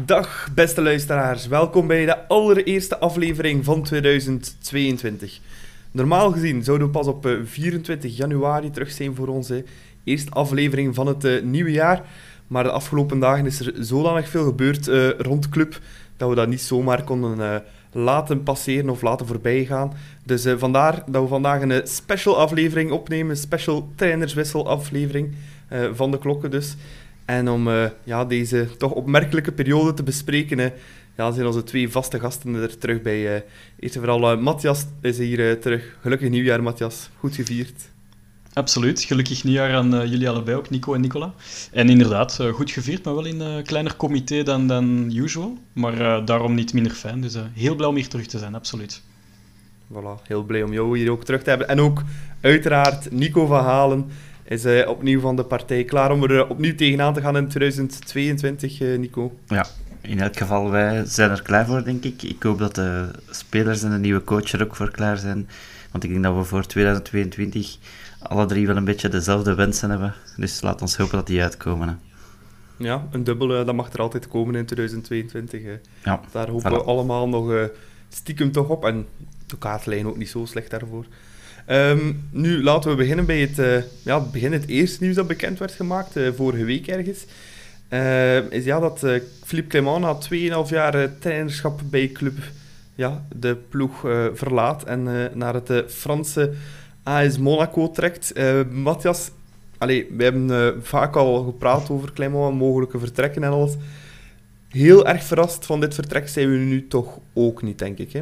Dag beste luisteraars, welkom bij de allereerste aflevering van 2022. Normaal gezien zouden we pas op 24 januari terug zijn voor onze eerste aflevering van het nieuwe jaar. Maar de afgelopen dagen is er zodanig veel gebeurd rond club dat we dat niet zomaar konden laten passeren of laten voorbij gaan. Dus vandaar dat we vandaag een special aflevering opnemen, een special trainerswissel aflevering van de klokken dus. En om deze toch opmerkelijke periode te bespreken, zijn onze twee vaste gasten er terug bij. Eerst en vooral, Matthias is hier terug. Gelukkig nieuwjaar, Matthias. Goed gevierd. Absoluut. Gelukkig nieuwjaar aan jullie allebei ook, Nico en Nicola. En inderdaad, goed gevierd, maar wel in een kleiner comité dan usual. Maar daarom niet minder fijn. Dus heel blij om hier terug te zijn, absoluut. Voilà, heel blij om jou hier ook terug te hebben. En ook, uiteraard, Nico van Halen is opnieuw van de partij. Klaar om er opnieuw tegenaan te gaan in 2022, Nico? Ja, in elk geval, wij zijn er klaar voor, denk ik. Ik hoop dat de spelers en de nieuwe coach er ook voor klaar zijn. Want ik denk dat we voor 2022 alle drie wel een beetje dezelfde wensen hebben. Dus laat ons hopen dat die uitkomen. Hè. Ja, een dubbel, dat mag er altijd komen in 2022. Ja, daar hopen we allemaal nog stiekem toch op. En de kaartlijn ook niet zo slecht daarvoor. Nu, laten we beginnen bij het eerste nieuws dat bekend werd gemaakt, vorige week ergens. Is dat Philippe Clement na 2,5 jaar trainerschap bij club de ploeg verlaat en naar het Franse AS Monaco trekt. Matthias, we hebben vaak al gepraat over Clement, mogelijke vertrekken en alles. Heel erg verrast van dit vertrek zijn we nu toch ook niet, denk ik, hè?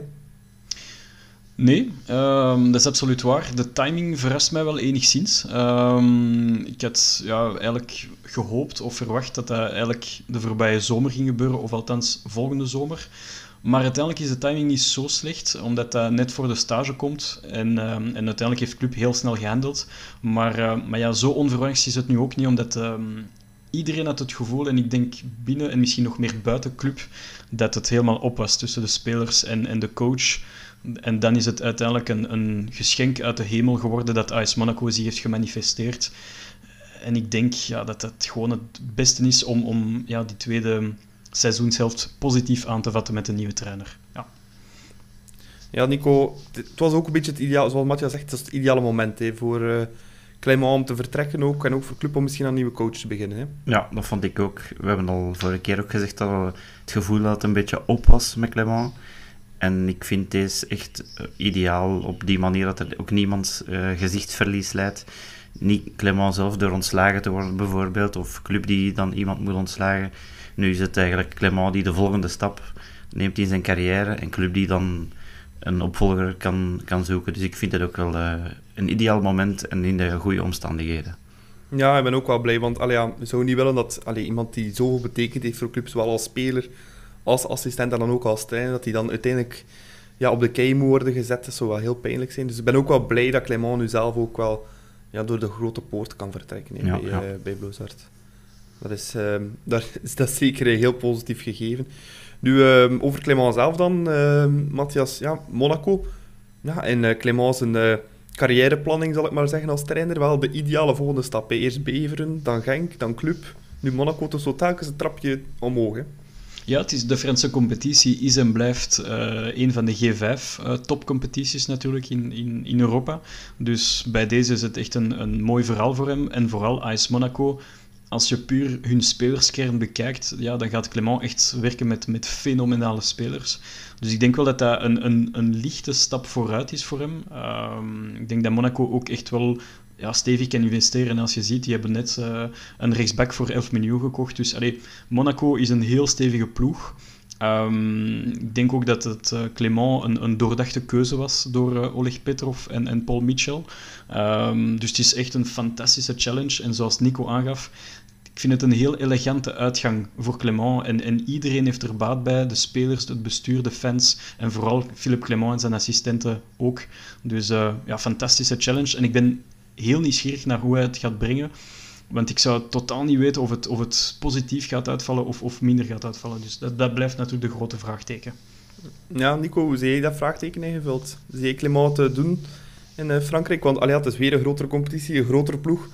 Nee, dat is absoluut waar. De timing verrast mij wel enigszins. Ik had eigenlijk gehoopt of verwacht dat dat eigenlijk de voorbije zomer ging gebeuren, of althans volgende zomer. Maar uiteindelijk is de timing niet zo slecht, omdat dat net voor de stage komt. En uiteindelijk heeft de club heel snel gehandeld. Maar zo onverwachts is het nu ook niet, omdat iedereen had het gevoel, en ik denk binnen en misschien nog meer buiten club, dat het helemaal op was tussen de spelers en de coach. En dan is het uiteindelijk een geschenk uit de hemel geworden dat AS Monaco zich heeft gemanifesteerd. En ik denk dat het gewoon het beste is om die tweede seizoenshelft positief aan te vatten met een nieuwe trainer. Ja, Nico, het was ook een beetje het ideale, zoals Matthias zegt, het is het ideale moment voor Clement om te vertrekken ook, en ook voor de club om misschien aan een nieuwe coach te beginnen. Hè? Ja, dat vond ik ook. We hebben al vorige keer ook gezegd dat we het gevoel dat het een beetje op was met Clement. En ik vind deze echt ideaal op die manier dat er ook niemand gezichtsverlies leidt. Niet Clement zelf door ontslagen te worden bijvoorbeeld, of club die dan iemand moet ontslagen. Nu is het eigenlijk Clement die de volgende stap neemt in zijn carrière en club die dan een opvolger kan zoeken. Dus ik vind het ook wel een ideaal moment en in de goede omstandigheden. Ja, ik ben ook wel blij, want we zouden niet willen dat iemand die zoveel betekend heeft voor club, zowel als speler als assistent en dan ook als trainer, dat hij dan uiteindelijk op de kei moet worden gezet. Dat zou wel heel pijnlijk zijn. Dus ik ben ook wel blij dat Clement nu zelf ook wel door de grote poort kan vertrekken bij Blauw-Zwart. Dat is zeker een heel positief gegeven. Nu, over Clement zelf dan, Matthias, Monaco. Ja, en Clement zijn carrièreplanning, zal ik maar zeggen, als trainer, wel de ideale volgende stap. Eerst Beveren, dan Genk, dan Club. Nu Monaco, dus zo telkens een trapje omhoog, hè. Ja, de Franse competitie is en blijft een van de G5-topcompetities natuurlijk in Europa. Dus bij deze is het echt een mooi verhaal voor hem. En vooral AS Monaco, als je puur hun spelerskern bekijkt, dan gaat Clement echt werken met fenomenale spelers. Dus ik denk wel dat dat een lichte stap vooruit is voor hem. Ik denk dat Monaco ook echt wel stevig kan investeren. En als je ziet, die hebben net een rechtsback voor 11 miljoen gekocht. Dus Monaco is een heel stevige ploeg. Ik denk ook dat het Clement een doordachte keuze was door Oleg Petrov en Paul Mitchell. Dus het is echt een fantastische challenge. En zoals Nico aangaf, ik vind het een heel elegante uitgang voor Clement. En iedereen heeft er baat bij. De spelers, het bestuur, de fans. En vooral Philippe Clement en zijn assistenten ook. Dus fantastische challenge. En ik ben heel nieuwsgierig naar hoe hij het gaat brengen. Want ik zou totaal niet weten of het positief gaat uitvallen of minder gaat uitvallen. Dus dat blijft natuurlijk de grote vraagteken. Ja, Nico, hoe zie je dat vraagteken ingevuld? Zie je Clement doen in Frankrijk? Want het is weer een grotere competitie, een grotere ploeg.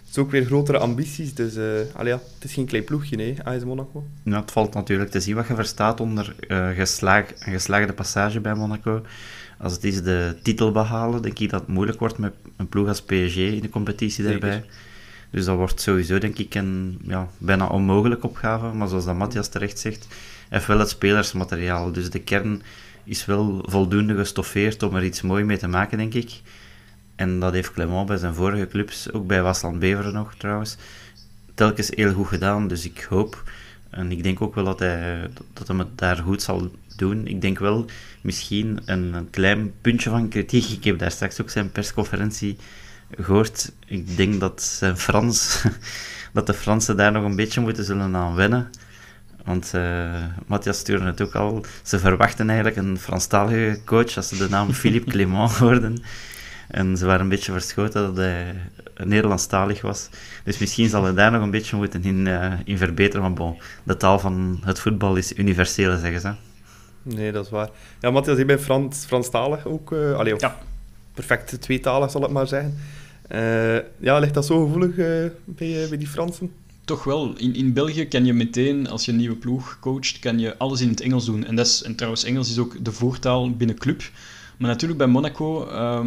is ook weer grotere ambities, dus het is geen klein ploegje, nee, AS Monaco. Ja, het valt natuurlijk te zien wat je verstaat onder een geslaagde passage bij Monaco. Als het is de titel behalen, denk ik dat het moeilijk wordt met een ploeg als PSG in de competitie daarbij. Dus dat wordt sowieso, denk ik, een bijna onmogelijke opgave. Maar zoals dat Matthias terecht zegt, heeft wel het spelersmateriaal. Dus de kern is wel voldoende gestoffeerd om er iets moois mee te maken, denk ik. En dat heeft Clément bij zijn vorige clubs, ook bij Waasland Beveren nog trouwens, telkens heel goed gedaan. Dus ik hoop, en ik denk ook wel dat hij het daar goed zal doen. Ik denk wel, misschien een klein puntje van kritiek. Ik heb daar straks ook zijn persconferentie gehoord. Ik denk dat zijn Frans, dat de Fransen daar nog een beetje moeten zullen aan wennen. Want Matthias stuurde het ook al. Ze verwachten eigenlijk een Franstalige coach als ze de naam Philippe Clément hoorden. En ze waren een beetje verschoten dat hij Nederlandstalig was. Dus misschien zal hij daar nog een beetje moeten in verbeteren. Maar bon, de taal van het voetbal is universeel, zeggen ze. Nee, dat is waar. Ja, Matthias, je bent Franstalig ook. Perfect tweetalig, zal ik maar zeggen. Ligt dat zo gevoelig bij die Fransen? Toch wel. In België kan je meteen, als je een nieuwe ploeg coacht, kan je alles in het Engels doen. En trouwens, Engels is ook de voertaal binnen club. Maar natuurlijk bij Monaco,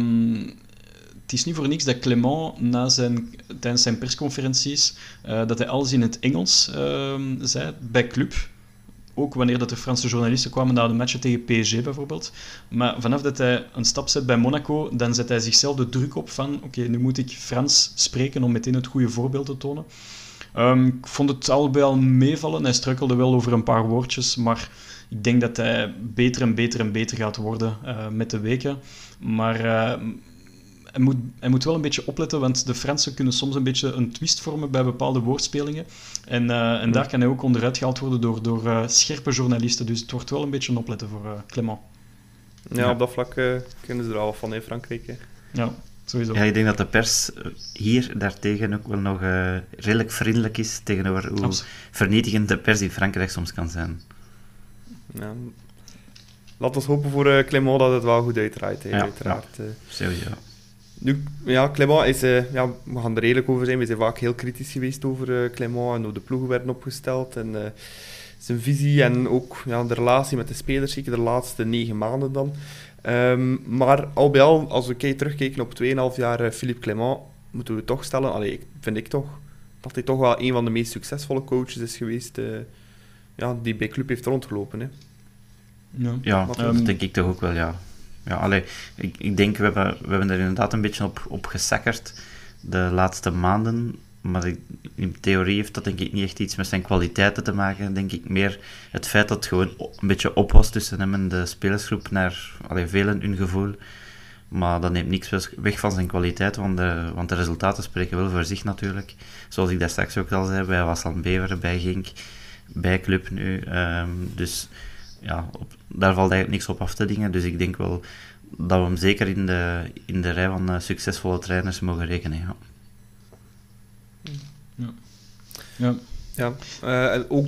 het is niet voor niks dat Clément tijdens zijn persconferenties, dat hij alles in het Engels zei, bij club. Ook wanneer dat de Franse journalisten kwamen naar de matchen tegen PSG bijvoorbeeld. Maar vanaf dat hij een stap zet bij Monaco, dan zet hij zichzelf de druk op van oké, nu moet ik Frans spreken om meteen het goede voorbeeld te tonen. Ik vond het al bij al meevallen. Hij struikelde wel over een paar woordjes, maar ik denk dat hij beter en beter en beter gaat worden met de weken. Maar hij moet wel een beetje opletten, want de Fransen kunnen soms een beetje een twist vormen bij bepaalde woordspelingen. En daar kan hij ook onderuit gehaald worden door scherpe journalisten. Dus het wordt wel een beetje een opletten voor Clément. Ja, op dat vlak kunnen ze er al van in Frankrijk. Hè. Ja, sowieso. Ja, ik denk dat de pers hier daartegen ook wel nog redelijk vriendelijk is tegenover hoe vernietigend de pers in Frankrijk soms kan zijn. Ja. Laten we hopen voor Clément dat het wel goed uitdraait. Uiteraard. Sowieso. Nu, ja, Clément is... we gaan er redelijk over zijn. We zijn vaak heel kritisch geweest over Clément en hoe de ploegen werden opgesteld. En zijn visie en ook de relatie met de spelers, zeker de laatste 9 maanden dan. Maar al bij al, als we terugkijken op 2,5 jaar Philippe Clément, moeten we toch stellen, vind ik toch, dat hij toch wel een van de meest succesvolle coaches is geweest die bij club heeft rondgelopen. Hè. Ja, dat denk ik toch ook wel, ja. Ja, ik denk, we hebben er inderdaad een beetje op gesakkerd de laatste maanden, maar in theorie heeft dat denk ik niet echt iets met zijn kwaliteiten te maken. Denk ik meer het feit dat het gewoon een beetje op was tussen hem en de spelersgroep naar velen hun gevoel. Maar dat neemt niks weg van zijn kwaliteit, want de resultaten spreken wel voor zich natuurlijk. Zoals ik daar straks ook al zei, bij Waasland Beveren, bij Genk, bij Club nu. Dus ja, daar valt eigenlijk niks op af te dingen. Dus ik denk wel dat we hem zeker in de rij van succesvolle trainers mogen rekenen. Ook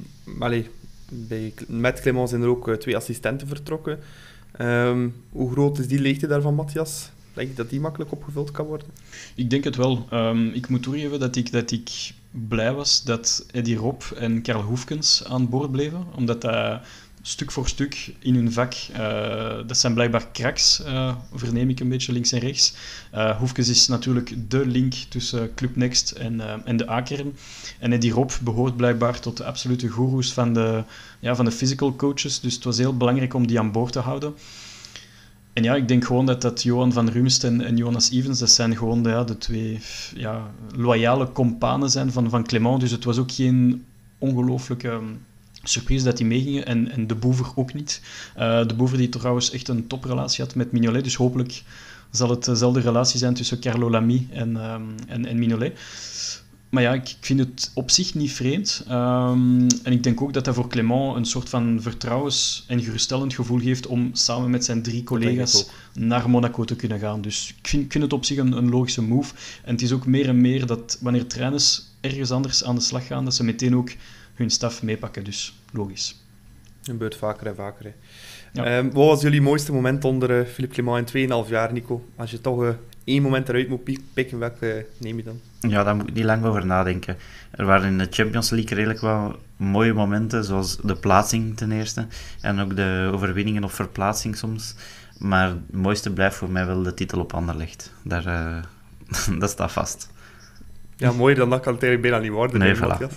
met Clément zijn er ook 2 assistenten vertrokken. Hoe groot is die leegte daarvan, Matthias? Denk je dat die makkelijk opgevuld kan worden? Ik denk het wel. Ik moet toegeven dat ik blij was dat Eddy Rob en Karl Hoefkens aan boord bleven, omdat dat stuk voor stuk in hun vak, dat zijn blijkbaar cracks, verneem ik een beetje links en rechts. Hoefkens is natuurlijk de link tussen Club Next en de A-kern. En Eddy Rob behoort blijkbaar tot de absolute goeroes van de physical coaches, dus het was heel belangrijk om die aan boord te houden. En ja, ik denk gewoon dat Johan van Rumst en Jonas Evans, dat zijn gewoon de 2 loyale companen zijn van Clément. Dus het was ook geen ongelooflijke surprise dat die meegingen. En de Boever ook niet. De Boever die trouwens echt een toprelatie had met Mignolet. Dus hopelijk zal het dezelfde relatie zijn tussen Carlo Lamy en Mignolet. Maar ja, ik vind het op zich niet vreemd. En ik denk ook dat dat voor Clément een soort van vertrouwens- en geruststellend gevoel geeft om samen met zijn 3 collega's naar Monaco te kunnen gaan. Dus ik vind het op zich een logische move. En het is ook meer en meer dat wanneer trainers ergens anders aan de slag gaan, dat ze meteen ook hun staf meepakken. Dus logisch. Dat gebeurt vaker en vaker. Ja. Wat was jullie mooiste moment onder Philippe Clément in 2,5 jaar, Nico? Als je toch één moment eruit moet pikken, welke neem je dan? Ja, daar moet ik niet lang over nadenken. Er waren in de Champions League redelijk wel mooie momenten, zoals de plaatsing ten eerste, en ook de overwinningen op verplaatsing soms. Maar het mooiste blijft voor mij wel de titel op Anderlecht. Daar, dat staat vast. Ja, mooier dan dat kan het eigenlijk bijna niet worden. Nee, hè, voilà. Matthias.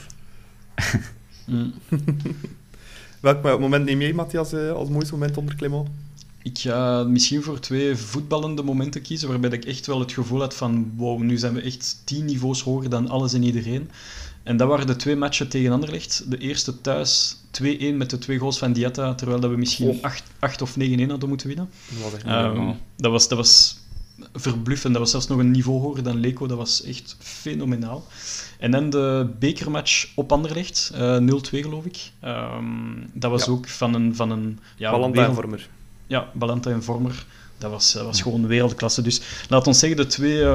Welk moment neem jij, Matthias, als mooiste moment onder Clément? Ik ga misschien voor 2 voetballende momenten kiezen, waarbij ik echt wel het gevoel had van wow, nu zijn we echt 10 niveaus hoger dan alles en iedereen. En dat waren de 2 matchen tegen Anderlecht. De eerste thuis 2-1 met de 2 goals van Diatta, terwijl dat we misschien 8 of 9-1 hadden moeten winnen. Dat was echt niet normaal. Dat was verbluffend. Dat was zelfs nog een niveau hoger dan Leco. Dat was echt fenomenaal. En dan de bekermatch op Anderlecht, 0-2 geloof ik. Dat was ook van een Balanta-vormer. Ja, Balanta en Vormer. Dat was gewoon wereldklasse. Dus laat ons zeggen,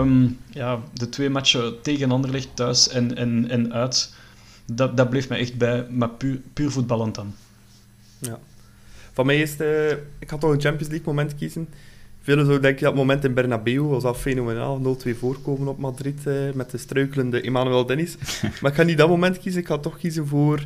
de 2 matchen tegen Anderlecht, thuis en uit, dat bleef mij echt bij, maar puur voetballend dan. Ja. Van mij is ik had toch een Champions League moment kiezen. Velen zouden denken, dat moment in Bernabeu was al fenomenaal. 0-2 voorkomen op Madrid met de struikelende Emmanuel Dennis. Maar ik ga niet dat moment kiezen. Ik ga toch kiezen voor...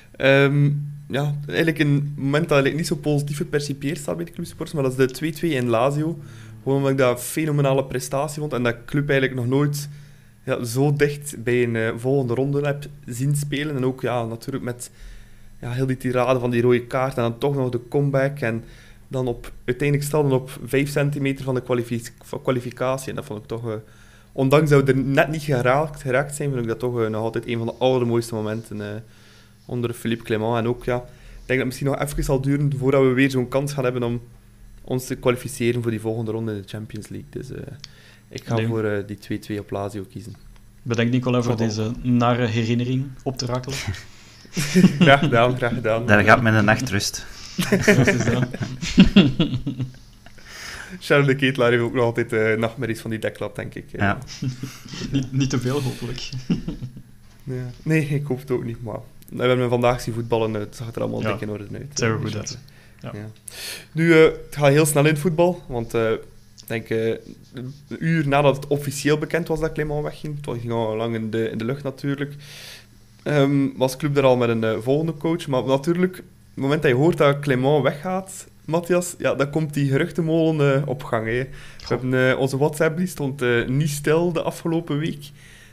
eigenlijk een moment dat eigenlijk niet zo positief gepercipieerd staat bij de clubsporters, maar dat is de 2-2 in Lazio. Gewoon omdat ik dat een fenomenale prestatie vond en dat club eigenlijk nog nooit zo dicht bij een volgende ronde heb zien spelen. En ook natuurlijk met heel die tirade van die rode kaart en dan toch nog de comeback en dan uiteindelijk stelden op 5 centimeter van de kwalificatie. En dat vond ik toch... ondanks dat we er net niet geraakt zijn, vind ik dat toch nog altijd een van de allermooiste momenten onder Philippe Clément. En ook, ik denk dat het misschien nog even zal duren voordat we weer zo'n kans gaan hebben om ons te kwalificeren voor die volgende ronde in de Champions League. Dus ik ga voor die 2-2 op Lazio kiezen. Bedankt Nicola voor deze nare herinnering op te rakelen. Graag gedaan. Daar gaat mijn nachtrust. Dat is dat. Charles de Ketelaar heeft ook nog altijd nachtmerries van die deklat, denk ik. Ja. Niet te veel, hopelijk. Ja. Nee, ik hoop het ook niet, maar... We hebben vandaag zien voetballen, het zag er allemaal dik in orde uit. Het zag er goed uit. Ja. Nu, het gaat heel snel in het voetbal, want ik denk een uur nadat het officieel bekend was dat Clément wegging, het ging al lang in de lucht natuurlijk, was Club er al met een volgende coach. Maar natuurlijk, op het moment dat je hoort dat Clément weggaat, Matthias, dan komt die geruchtenmolen op gang. Hè. We hebben, onze WhatsApp die stond niet stil de afgelopen week.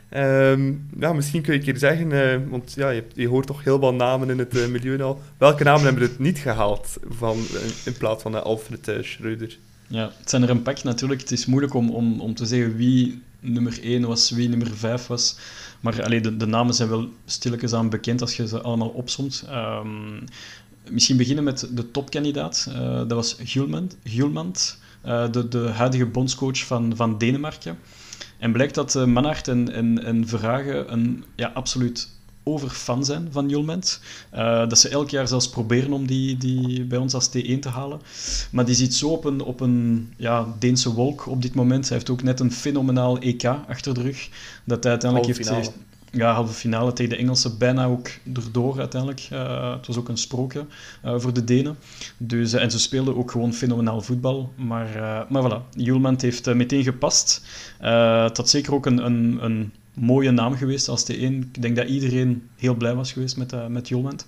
Misschien kun je een keer zeggen, want je hoort toch heel veel namen in het milieu al. Welke namen hebben het niet gehaald in plaats van Alfred Schreuder? Ja, het zijn er een pak natuurlijk. Het is moeilijk om te zeggen wie nummer 1 was, wie nummer 5 was. Maar de namen zijn wel stilletjes aan bekend als je ze allemaal opsomt. Misschien beginnen met de topkandidaat. Dat was Hjulmand, de huidige bondscoach van Denemarken. En blijkt dat Manhart en Verhagen absoluut overfan zijn van Hjulmand. Dat ze elk jaar zelfs proberen om die bij ons als T1 te halen. Maar die zit zo op een Deense wolk op dit moment. Hij heeft ook net een fenomenaal EK achter de rug. Dat hij uiteindelijk halve finale tegen de Engelsen, bijna ook erdoor uiteindelijk. Het was ook een sprookje voor de Denen. Dus, en ze speelden ook gewoon fenomenaal voetbal. Maar voilà, Hjulmand heeft meteen gepast. Het had zeker ook een mooie naam geweest als T1. Ik denk dat iedereen heel blij was geweest met Hjulmand.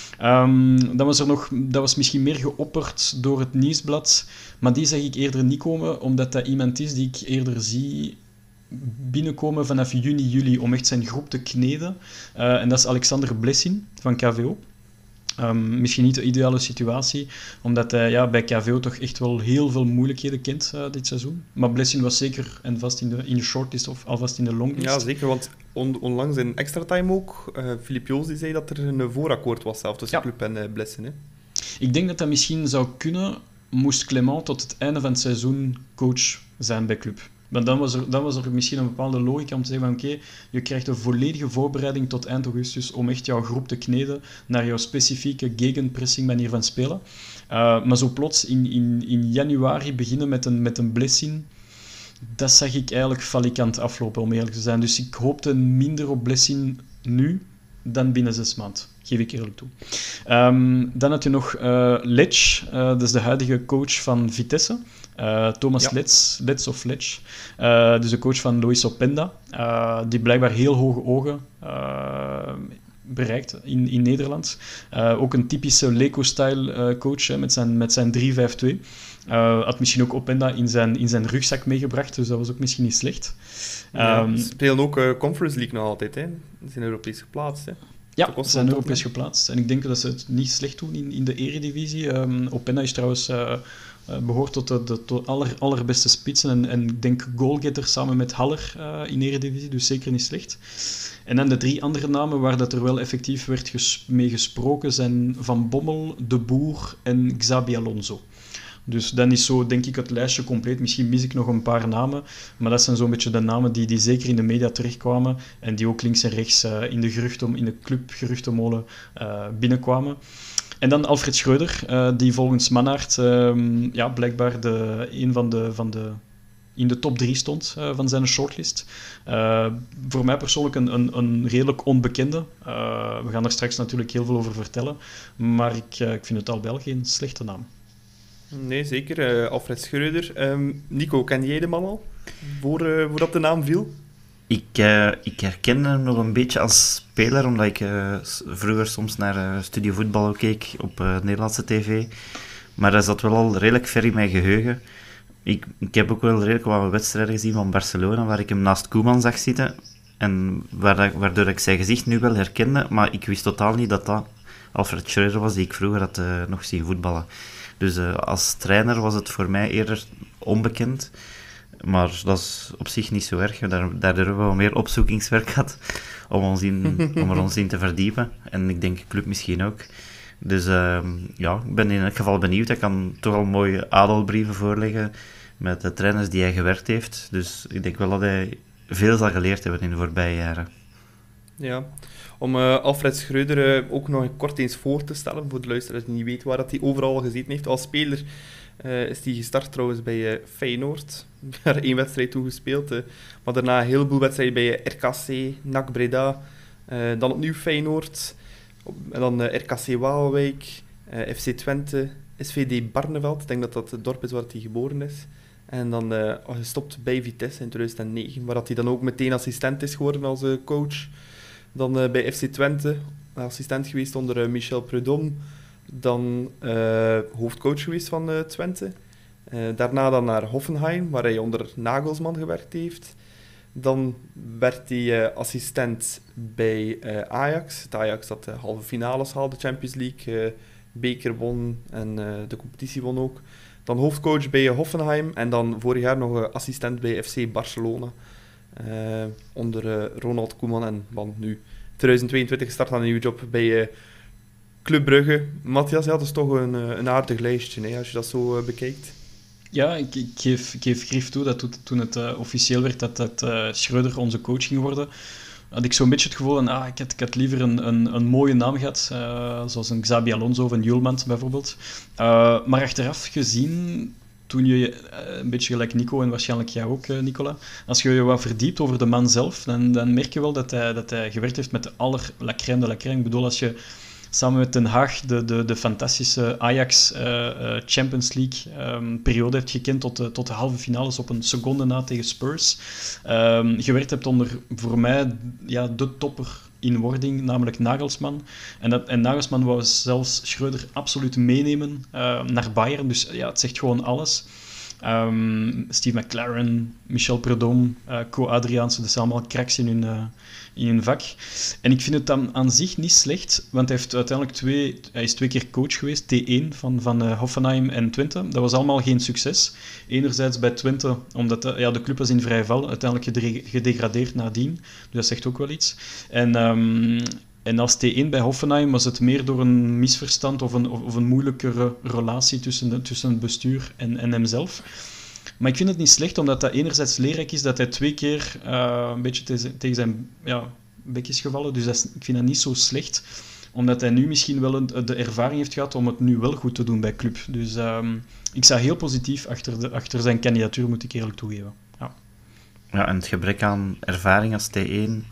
Dan was er nog, dat was misschien meer geopperd door het Nieuwsblad, maar die zag ik eerder niet komen, omdat dat iemand is die ik eerder zie binnenkomen vanaf juni, juli om echt zijn groep te kneden. En dat is Alexander Blessin van KVO. Misschien niet de ideale situatie, omdat hij bij KVO toch echt wel heel veel moeilijkheden kent dit seizoen. Maar Blessin was zeker en vast in de shortlist of alvast in de longlist. Ja, zeker, want onlangs in extra time ook, Filip Joos die zei dat er een voorakkoord was zelf tussen Club en Blessin. Hè? Ik denk dat dat misschien zou kunnen, moest Clément tot het einde van het seizoen coach zijn bij Club. Maar dan was er misschien een bepaalde logica om te zeggen van oké, je krijgt een volledige voorbereiding tot eind augustus om echt jouw groep te kneden naar jouw specifieke gegenpressing manier van spelen. Maar zo plots in januari beginnen met een Blessin, dat zag ik eigenlijk falikant aflopen, om eerlijk te zijn. Dus ik hoopte minder op Blessin nu dan binnen 6 maanden. Geef ik eerlijk toe. Dan had je nog Lech, dat is de huidige coach van Vitesse. Thomas Letz of Lech. Dus de coach van Luis Openda, die blijkbaar heel hoge ogen bereikt in Nederland. Ook een typische Leco-style coach met zijn 3-5-2. Had misschien ook Openda in zijn rugzak meegebracht, dus dat was ook misschien niet slecht. Ze spelen ook Conference League nog altijd, hè? Ze zijn Europees geplaatst, hè? Ja, ze zijn Europees geplaatst. En ik denk dat ze het niet slecht doen in de Eredivisie. Openda is trouwens behoort tot de allerbeste spitsen en ik denk goalgetter samen met Haller in Eredivisie, dus zeker niet slecht. En dan de 3 andere namen waar dat er wel effectief werd mee gesproken zijn Van Bommel, De Boer en Xabi Alonso. Dus dan is zo, denk ik, het lijstje compleet. Misschien mis ik nog een paar namen, maar dat zijn zo'n beetje de namen die zeker in de media terechtkwamen en die ook links en rechts in de clubgeruchtenmolen binnenkwamen. En dan Alfred Schreuder, die volgens Mannaert blijkbaar een van de in de top 3 stond van zijn shortlist. Voor mij persoonlijk een redelijk onbekende. We gaan er straks natuurlijk heel veel over vertellen, maar ik vind het al wel geen slechte naam. Nee, zeker. Alfred Schreuder. Nico, ken jij de man al? Voordat de naam viel? Ik herken hem nog een beetje als speler, omdat ik vroeger soms naar Studio Voetbal keek op Nederlandse tv. Maar hij zat wel al redelijk ver in mijn geheugen. Ik heb ook wel redelijk wat wedstrijden gezien van Barcelona, waar ik hem naast Koeman zag zitten. En waardoor ik zijn gezicht nu wel herkende, maar ik wist totaal niet dat dat Alfred Schreuder was, die ik vroeger had nog zien voetballen. Dus als trainer was het voor mij eerder onbekend. Maar dat is op zich niet zo erg. Daardoor hebben we wel meer opzoekingswerk gehad om er ons in te verdiepen. En ik denk de club misschien ook. Dus ik ben in elk geval benieuwd. Hij kan toch al mooie adelbrieven voorleggen met de trainers die hij gewerkt heeft. Dus ik denk wel dat hij veel zal geleerd hebben in de voorbije jaren. Ja, om Alfred Schreuder ook nog kort eens voor te stellen, voor de luisteraars die niet weten waar dat hij overal gezeten heeft. Als speler is hij gestart trouwens bij Feyenoord. Daar 1 wedstrijd toe gespeeld. Maar daarna een heleboel wedstrijden bij RKC, NAC Breda. Dan opnieuw Feyenoord. En dan RKC Waalwijk, FC Twente, SVD Barneveld. Ik denk dat dat het dorp is waar hij geboren is. En dan gestopt bij Vitesse in 2009, waar hij dan ook meteen assistent is geworden als coach. Dan bij FC Twente, assistent geweest onder Michel Prudhomme. Dan hoofdcoach geweest van Twente. Daarna dan naar Hoffenheim, waar hij onder Nagelsman gewerkt heeft. Dan werd hij assistent bij Ajax. Het Ajax dat de halve finales haalde, Champions League, beker won en de competitie won ook. Dan hoofdcoach bij Hoffenheim en dan vorig jaar nog assistent bij FC Barcelona. Onder Ronald Koeman en nu 2022 start aan een nieuwe job bij Club Brugge. Matthias, dat is toch een aardig lijstje, hè, als je dat zo bekijkt. Ja, ik geef grief toe dat toen het officieel werd dat Schreuder onze coach ging worden, had ik zo'n beetje het gevoel van, ik had liever een mooie naam gehad, zoals een Xabi Alonso of een Julmand bijvoorbeeld. Maar achteraf gezien, toen je een beetje gelijk Nico en waarschijnlijk jij ook, Nicola, als je je wat verdiept over de man zelf, dan merk je wel dat hij gewerkt heeft met de la crème de la crème. Ik bedoel, als je samen met Den Haag de fantastische Ajax Champions League periode heeft gekend tot de halve finales op een seconde na tegen Spurs. Gewerkt hebt onder, voor mij, de topper in wording, namelijk Nagelsman. En Nagelsman wou zelfs Schreuder absoluut meenemen naar Bayern. Dus het zegt gewoon alles. Steve McLaren, Michel Prudhomme, Co Adriaanse, dat zijn allemaal cracks in hun vak. En ik vind het dan aan zich niet slecht, want hij heeft uiteindelijk hij is 2 keer coach geweest, T1 van Hoffenheim en Twente. Dat was allemaal geen succes. Enerzijds bij Twente, omdat de club was in vrij val, uiteindelijk gedegradeerd nadien. Dus dat zegt ook wel iets. En als T1 bij Hoffenheim was het meer door een misverstand of een moeilijkere relatie tussen het bestuur en hemzelf. Maar ik vind het niet slecht, omdat dat enerzijds leerrijk is dat hij 2 keer een beetje tegen zijn bek is gevallen. Dus ik vind dat niet zo slecht, omdat hij nu misschien wel de ervaring heeft gehad om het nu wel goed te doen bij club. Dus ik sta heel positief achter zijn kandidatuur, moet ik eerlijk toegeven. Ja, en het gebrek aan ervaring als T1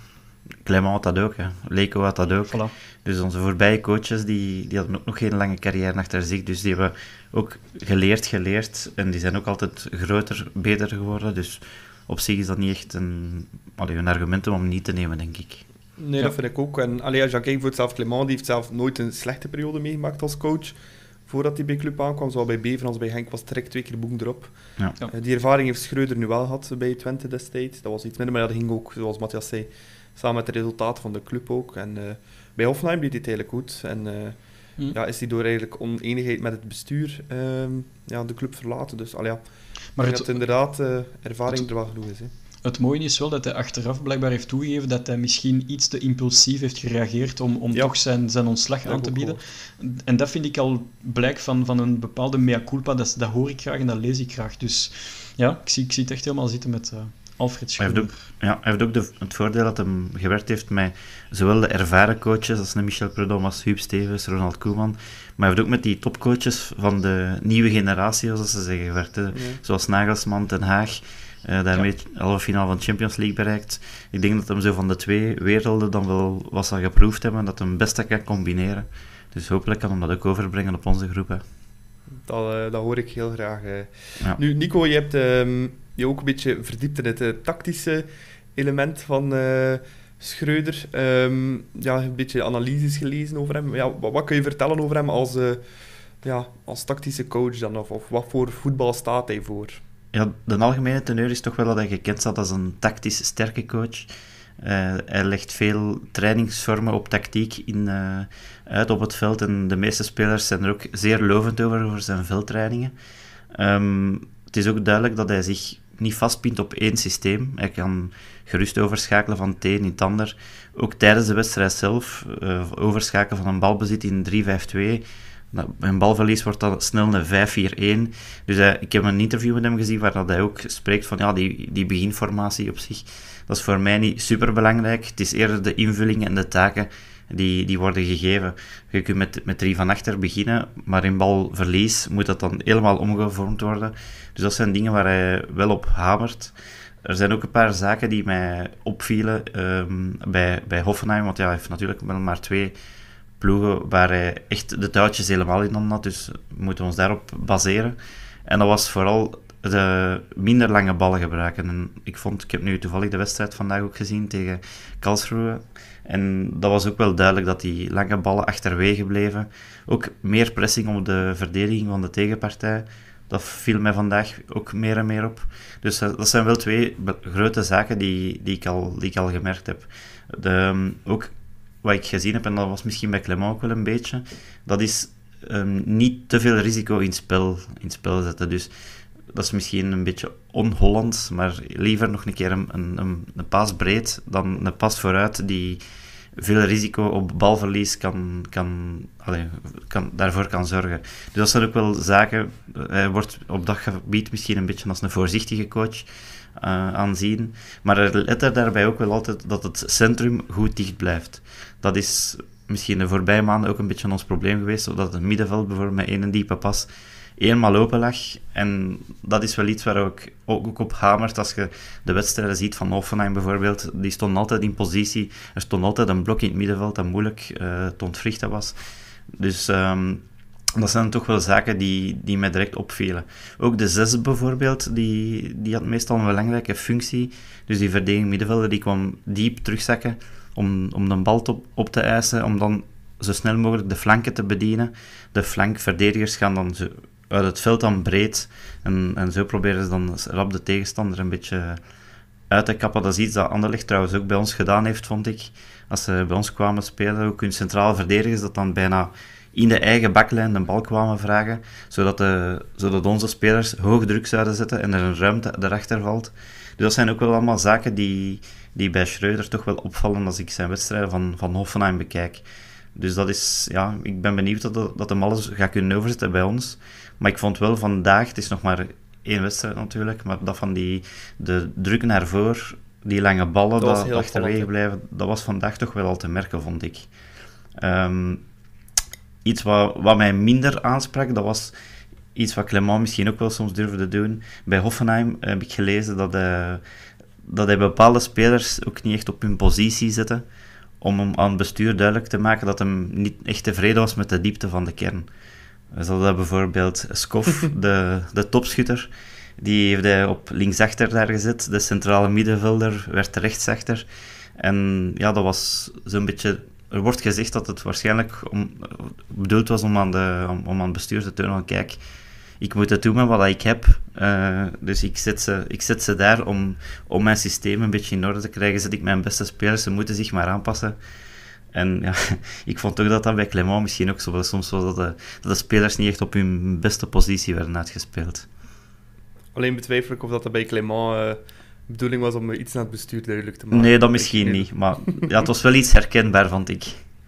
Clément had dat ook, hè. Leco had dat ook. Voilà. Dus onze voorbije coaches, die hadden ook nog geen lange carrière achter zich. Dus die hebben ook geleerd. En die zijn ook altijd groter, beter geworden. Dus op zich is dat niet echt een argument om niet te nemen, denk ik. Nee, dat vind ik ook. En als je kijkt voor zelf Clément, die heeft zelf nooit een slechte periode meegemaakt als coach. Voordat hij bij Club aankwam, zowel bij Beveren als bij Genk, was direct 2 keer boeken erop. Ja. Die ervaring heeft Schreuder nu wel gehad bij Twente destijds. Dat was iets minder, maar dat ging ook, zoals Matthias zei, samen met de resultaten van de club ook. En bij Hoffenheim deed hij het eigenlijk goed. En is hij door eigenlijk oneenigheid met het bestuur de club verlaten. Dus maar dat inderdaad ervaring er wel genoeg is. Hè. Het mooie is wel dat hij achteraf blijkbaar heeft toegegeven dat hij misschien iets te impulsief heeft gereageerd om toch zijn ontslag aan te bieden. En dat vind ik al blijk van een bepaalde mea culpa. Dat hoor ik graag en dat lees ik graag. Dus ja, ik zie het echt helemaal zitten met Alfred Schreuder. Hij heeft ook het voordeel dat hij gewerkt heeft met zowel de ervaren coaches als Michel Prudhomme, als Huub Stevens, Ronald Koeman. Maar hij heeft ook met die topcoaches van de nieuwe generatie, zoals ze zeggen, gewerkt. Zoals Nagelsman, Ten Haag. Daarmee de halve finale van de Champions League bereikt. Ik denk dat hem zo van de twee werelden dan wel wat zal geproefd hebben, dat hij het beste kan combineren. Dus hopelijk kan hem dat ook overbrengen op onze groep. Hè. Dat hoor ik heel graag. Ja. Nu, Nico, je hebt je ook een beetje verdiept in het tactische element van Schreuder. Een beetje analyses gelezen over hem. Ja, wat kun je vertellen over hem als tactische coach dan? Of wat voor voetbal staat hij voor? Ja, de algemene teneur is toch wel dat hij gekend staat als een tactisch sterke coach. Hij legt veel trainingsvormen op tactiek uit op het veld en de meeste spelers zijn er ook zeer lovend over zijn veldtrainingen. Het is ook duidelijk dat hij zich niet vastpint op één systeem. Hij kan gerust overschakelen van het een in het ander. Ook tijdens de wedstrijd zelf overschakelen van een balbezit in 3-5-2. Een balverlies wordt dan snel een 5-4-1. Dus ik heb een interview met hem gezien waar hij ook spreekt van die beginformatie op zich. Dat is voor mij niet superbelangrijk. Het is eerder de invulling en de taken die worden gegeven. Je kunt met 3 van achter beginnen, maar in balverlies moet dat dan helemaal omgevormd worden. Dus dat zijn dingen waar hij wel op hamert. Er zijn ook een paar zaken die mij opvielen bij Hoffenheim, want hij heeft natuurlijk wel maar 2 ploegen waar hij echt de touwtjes helemaal in handen had, dus we moeten ons daarop baseren. En dat was vooral de minder lange ballen gebruiken. En ik heb nu toevallig de wedstrijd vandaag ook gezien tegen Karlsruhe. En dat was ook wel duidelijk dat die lange ballen achterwege bleven. Ook meer pressing op de verdediging van de tegenpartij. Dat viel mij vandaag ook meer en meer op. Dus dat zijn wel 2 grote zaken die ik al gemerkt heb. Ook wat ik gezien heb, en dat was misschien bij Clément ook wel een beetje, dat is niet te veel risico in spel zetten. Dus dat is misschien een beetje on-Hollands, maar liever nog een keer een pas breed dan een pas vooruit die veel risico op balverlies daarvoor kan zorgen. Dus dat zijn ook wel zaken. Hij wordt op dat gebied misschien een beetje als een voorzichtige coach aanzien. Maar let er daarbij ook wel altijd dat het centrum goed dicht blijft. Dat is misschien de voorbije maanden ook een beetje ons probleem geweest, zodat het middenveld bijvoorbeeld met één diepe pas eenmaal open lag. En dat is wel iets waar ik ook op hamert. Als je de wedstrijden ziet van Hoffenheim bijvoorbeeld, die stonden altijd in positie. Er stond altijd een blok in het middenveld dat moeilijk te ontwrichten was. Dus dat zijn toch wel zaken die mij direct opvielen. Ook de 6 bijvoorbeeld, die had meestal een belangrijke functie. Dus die verdediging middenvelder, die kwam diep terugzakken om de bal op te eisen, om dan zo snel mogelijk de flanken te bedienen. De flankverdedigers gaan dan uit het veld dan breed en zo proberen ze dan rap de tegenstander een beetje uit te kappen. Dat is iets dat Anderlecht trouwens ook bij ons gedaan heeft, vond ik. Als ze bij ons kwamen spelen, ook hun centrale verdedigers, dat dan bijna in de eigen baklijn de bal kwamen vragen, zodat onze spelers hoog druk zouden zetten en er een ruimte erachter valt. Dus dat zijn ook wel allemaal zaken die bij Schreuder toch wel opvallen als ik zijn wedstrijden van Hoffenheim bekijk. Dus dat is, ik ben benieuwd dat hem alles gaat kunnen overzetten bij ons. Maar ik vond wel vandaag, het is nog maar 1 wedstrijd natuurlijk, maar dat van de druk naar voren, die lange ballen, dat achterwege blijven, dat was vandaag toch wel al te merken, vond ik. Iets wat mij minder aansprak, dat was iets wat Clément misschien ook wel soms durfde doen. Bij Hoffenheim heb ik gelezen dat hij bepaalde spelers ook niet echt op hun positie zette, om hem aan het bestuur duidelijk te maken dat hem niet echt tevreden was met de diepte van de kern. We hadden bijvoorbeeld Skof, de topschutter, die heeft hij op linksachter daar gezet. De centrale middenvelder werd rechtsachter. En ja, dat was zo'n beetje... Er wordt gezegd dat het waarschijnlijk bedoeld was om aan het bestuur te tonen van kijk, ik moet het doen met wat ik heb. Dus ik zet ze daar om mijn systeem een beetje in orde te krijgen. Zet ik mijn beste spelers, ze moeten zich maar aanpassen. En ja, ik vond ook dat bij Clément misschien ook zo was. Soms was dat de spelers niet echt op hun beste positie werden uitgespeeld. Alleen betwijfel ik of dat bij Clément de bedoeling was om iets naar het bestuur duidelijk te maken. Nee, dat misschien niet. Maar ja, het was wel iets herkenbaar, vond ik.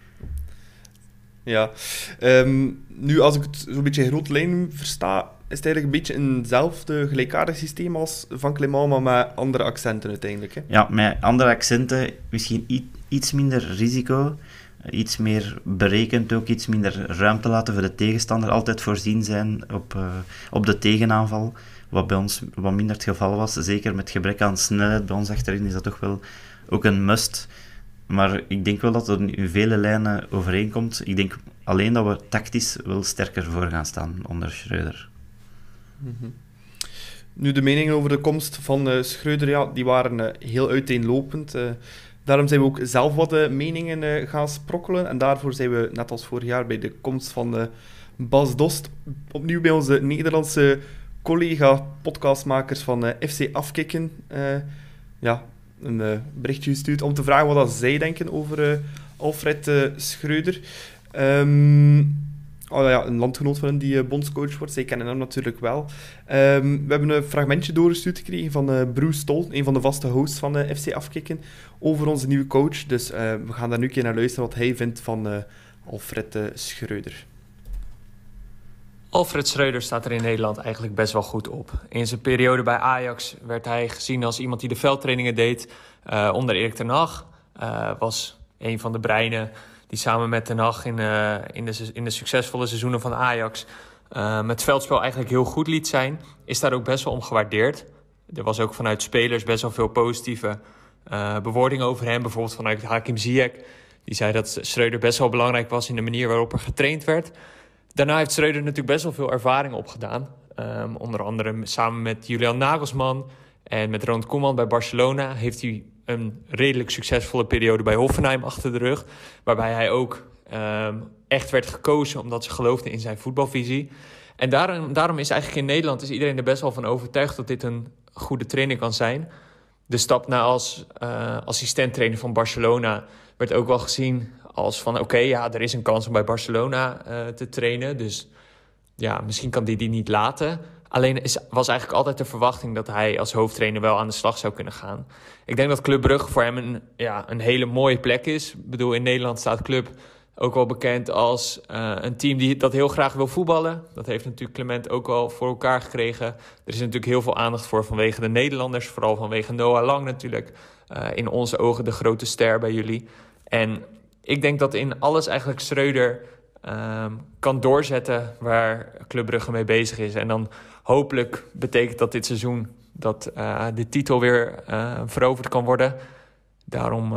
Ja. Nu, als ik het zo'n beetje in grote lijnen versta, is het eigenlijk een beetje eenzelfde gelijkaardig systeem als van Clément, maar met andere accenten uiteindelijk. Hè? Ja, met andere accenten, misschien iets minder risico, iets meer berekend ook, iets minder ruimte laten voor de tegenstander, altijd voorzien zijn op de tegenaanval, wat bij ons wat minder het geval was. Zeker met gebrek aan snelheid bij ons achterin is dat toch wel ook een must. Maar ik denk wel dat er in vele lijnen overeenkomt. Ik denk alleen dat we tactisch wel sterker voor gaan staan onder Schreuder. Mm-hmm. Nu, de meningen over de komst van Schreuder, ja, die waren heel uiteenlopend. Daarom zijn we ook zelf wat meningen gaan sprokkelen. En daarvoor zijn we, net als vorig jaar, bij de komst van Bas Dost opnieuw bij onze Nederlandse collega-podcastmakers van FC Afkikken een berichtje gestuurd om te vragen wat zij denken over Alfred Schreuder. Een landgenoot van hen die bondscoach wordt. Zij kennen hem natuurlijk wel. We hebben een fragmentje doorgestuurd gekregen van Bruce Stol, een van de vaste hosts van FC Afkikken, over onze nieuwe coach. Dus we gaan daar nu een keer naar luisteren wat hij vindt van Alfred Schreuder. Alfred Schreuder staat er in Nederland eigenlijk best wel goed op. In zijn periode bij Ajax werd hij gezien als iemand die de veldtrainingen deed onder Erik ten Hag. Was een van de breinen die samen met ten Hag in de succesvolle seizoenen van Ajax met veldspel eigenlijk heel goed liet zijn. Is daar ook best wel om gewaardeerd. Er was ook vanuit spelers best wel veel positieve bewoordingen over hem. Bijvoorbeeld vanuit Hakim Ziyech. Die zei dat Schreuder best wel belangrijk was in de manier waarop er getraind werd. Daarna heeft Schreuder natuurlijk best wel veel ervaring opgedaan. Onder andere samen met Julian Nagelsman en met Ronald Koeman bij Barcelona heeft hij een redelijk succesvolle periode bij Hoffenheim achter de rug. Waarbij hij ook echt werd gekozen omdat ze geloofden in zijn voetbalvisie. En daarom is eigenlijk in Nederland is iedereen er best wel van overtuigd dat dit een goede trainer kan zijn. De stap naar als assistent-trainer van Barcelona werd ook wel gezien als van er is een kans om bij Barcelona te trainen. Dus ja, misschien kan die niet laten. Alleen was eigenlijk altijd de verwachting dat hij als hoofdtrainer wel aan de slag zou kunnen gaan. Ik denk dat Club Brugge voor hem een hele mooie plek is. Ik bedoel, in Nederland staat Club ook wel bekend als een team dat heel graag wil voetballen. Dat heeft natuurlijk Clement ook wel voor elkaar gekregen. Er is natuurlijk heel veel aandacht voor vanwege de Nederlanders. Vooral vanwege Noah Lang natuurlijk. In onze ogen de grote ster bij jullie. En ik denk dat in alles eigenlijk Schreuder kan doorzetten waar Club Brugge mee bezig is. En dan hopelijk betekent dat dit seizoen dat de titel weer veroverd kan worden. Daarom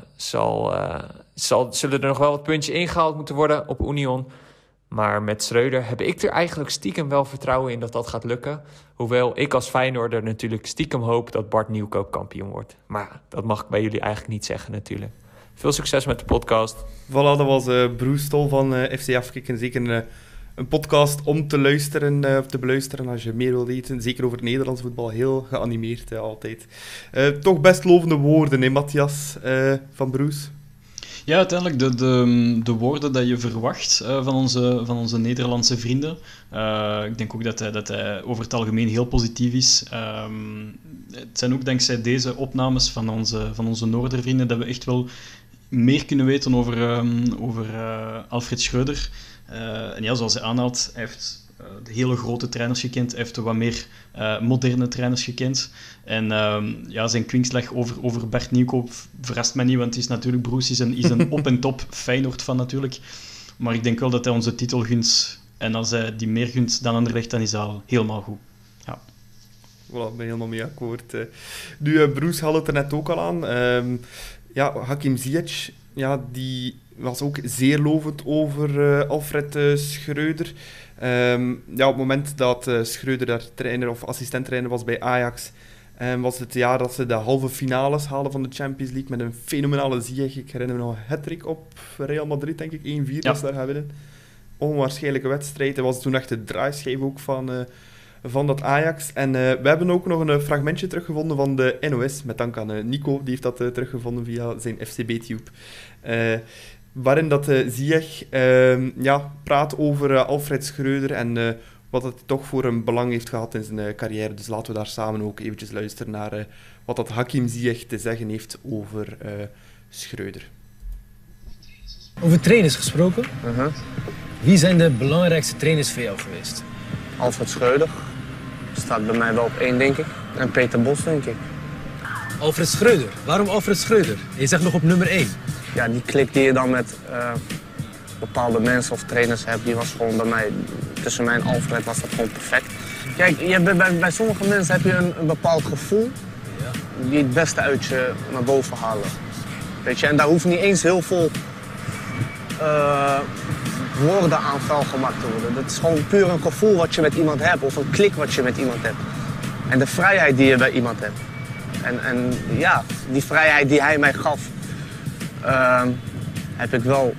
zullen er nog wel wat puntjes ingehaald moeten worden op Union. Maar met Schreuder heb ik er eigenlijk stiekem wel vertrouwen in dat dat gaat lukken. Hoewel ik als Feyenoorder natuurlijk stiekem hoop dat Bart Nieuwkoop kampioen wordt. Maar dat mag ik bij jullie eigenlijk niet zeggen natuurlijk. Veel succes met de podcast. Voilà, dat was Bruce Stol van FC Afkikken. Zeker een podcast om te luisteren of te beluisteren als je meer wil weten. Zeker over het Nederlands voetbal. Heel geanimeerd altijd. Toch best lovende woorden, hè, Matthias, van Bruce? Ja, uiteindelijk de woorden dat je verwacht van onze Nederlandse vrienden. Ik denk ook dat hij over het algemeen heel positief is. Het zijn ook dankzij deze opnames van onze Noordervrienden dat we echt wel meer kunnen weten over Alfred Schreuder. En ja, zoals hij aanhaalt, hij heeft de hele grote trainers gekend. Hij heeft de wat meer moderne trainers gekend. En zijn kwinkslag over Bart Nieuwkoop verrast mij niet, want het is natuurlijk Bruce is een op- en top Feyenoord van natuurlijk. Maar ik denk wel dat hij onze titel gunt. En als hij die meer gunt dan Anderlecht, dan is dat al helemaal goed. Ja. Voilà, ik ben helemaal mee akkoord. Nu, Bruce had het er net ook al aan. Hakim Ziyech, die was ook zeer lovend over Alfred Schreuder. Op het moment dat Schreuder daar trainer of assistent-trainer was bij Ajax, was het jaar dat ze de halve finales haalden van de Champions League met een fenomenale Ziyech. Ik herinner me nog een hat-trick op Real Madrid, denk ik. 1-4 dat ze daar hebben. Onwaarschijnlijke wedstrijd. Dat was toen echt de draaischijf ook van dat Ajax. En we hebben ook nog een fragmentje teruggevonden van de NOS, met dank aan Nico, die heeft dat teruggevonden via zijn FCB-tube. Waarin dat Ziyech praat over Alfred Schreuder en wat het toch voor een belang heeft gehad in zijn carrière. Dus laten we daar samen ook eventjes luisteren naar wat dat Hakim Ziyech te zeggen heeft over Schreuder. Over trainers gesproken. Wie zijn de belangrijkste trainers voor jou geweest? Alfred Schreuder staat bij mij wel op 1, denk ik. En Peter Bos, denk ik. Alfred Schreuder. Waarom Alfred Schreuder? Je zegt nog op nummer 1. Ja, die klik die je dan met bepaalde mensen of trainers hebt, die was gewoon bij mij, tussen mij en Alfred was dat gewoon perfect. Kijk, bij sommige mensen heb je een bepaald gevoel die het beste uit je naar boven halen. Weet je, en daar hoeft niet eens heel veel woorden aan vuil gemaakt te worden. Dat is gewoon puur een gevoel wat je met iemand hebt of een klik wat je met iemand hebt. En de vrijheid die je bij iemand hebt. En die vrijheid die hij mij gaf, heb ik wel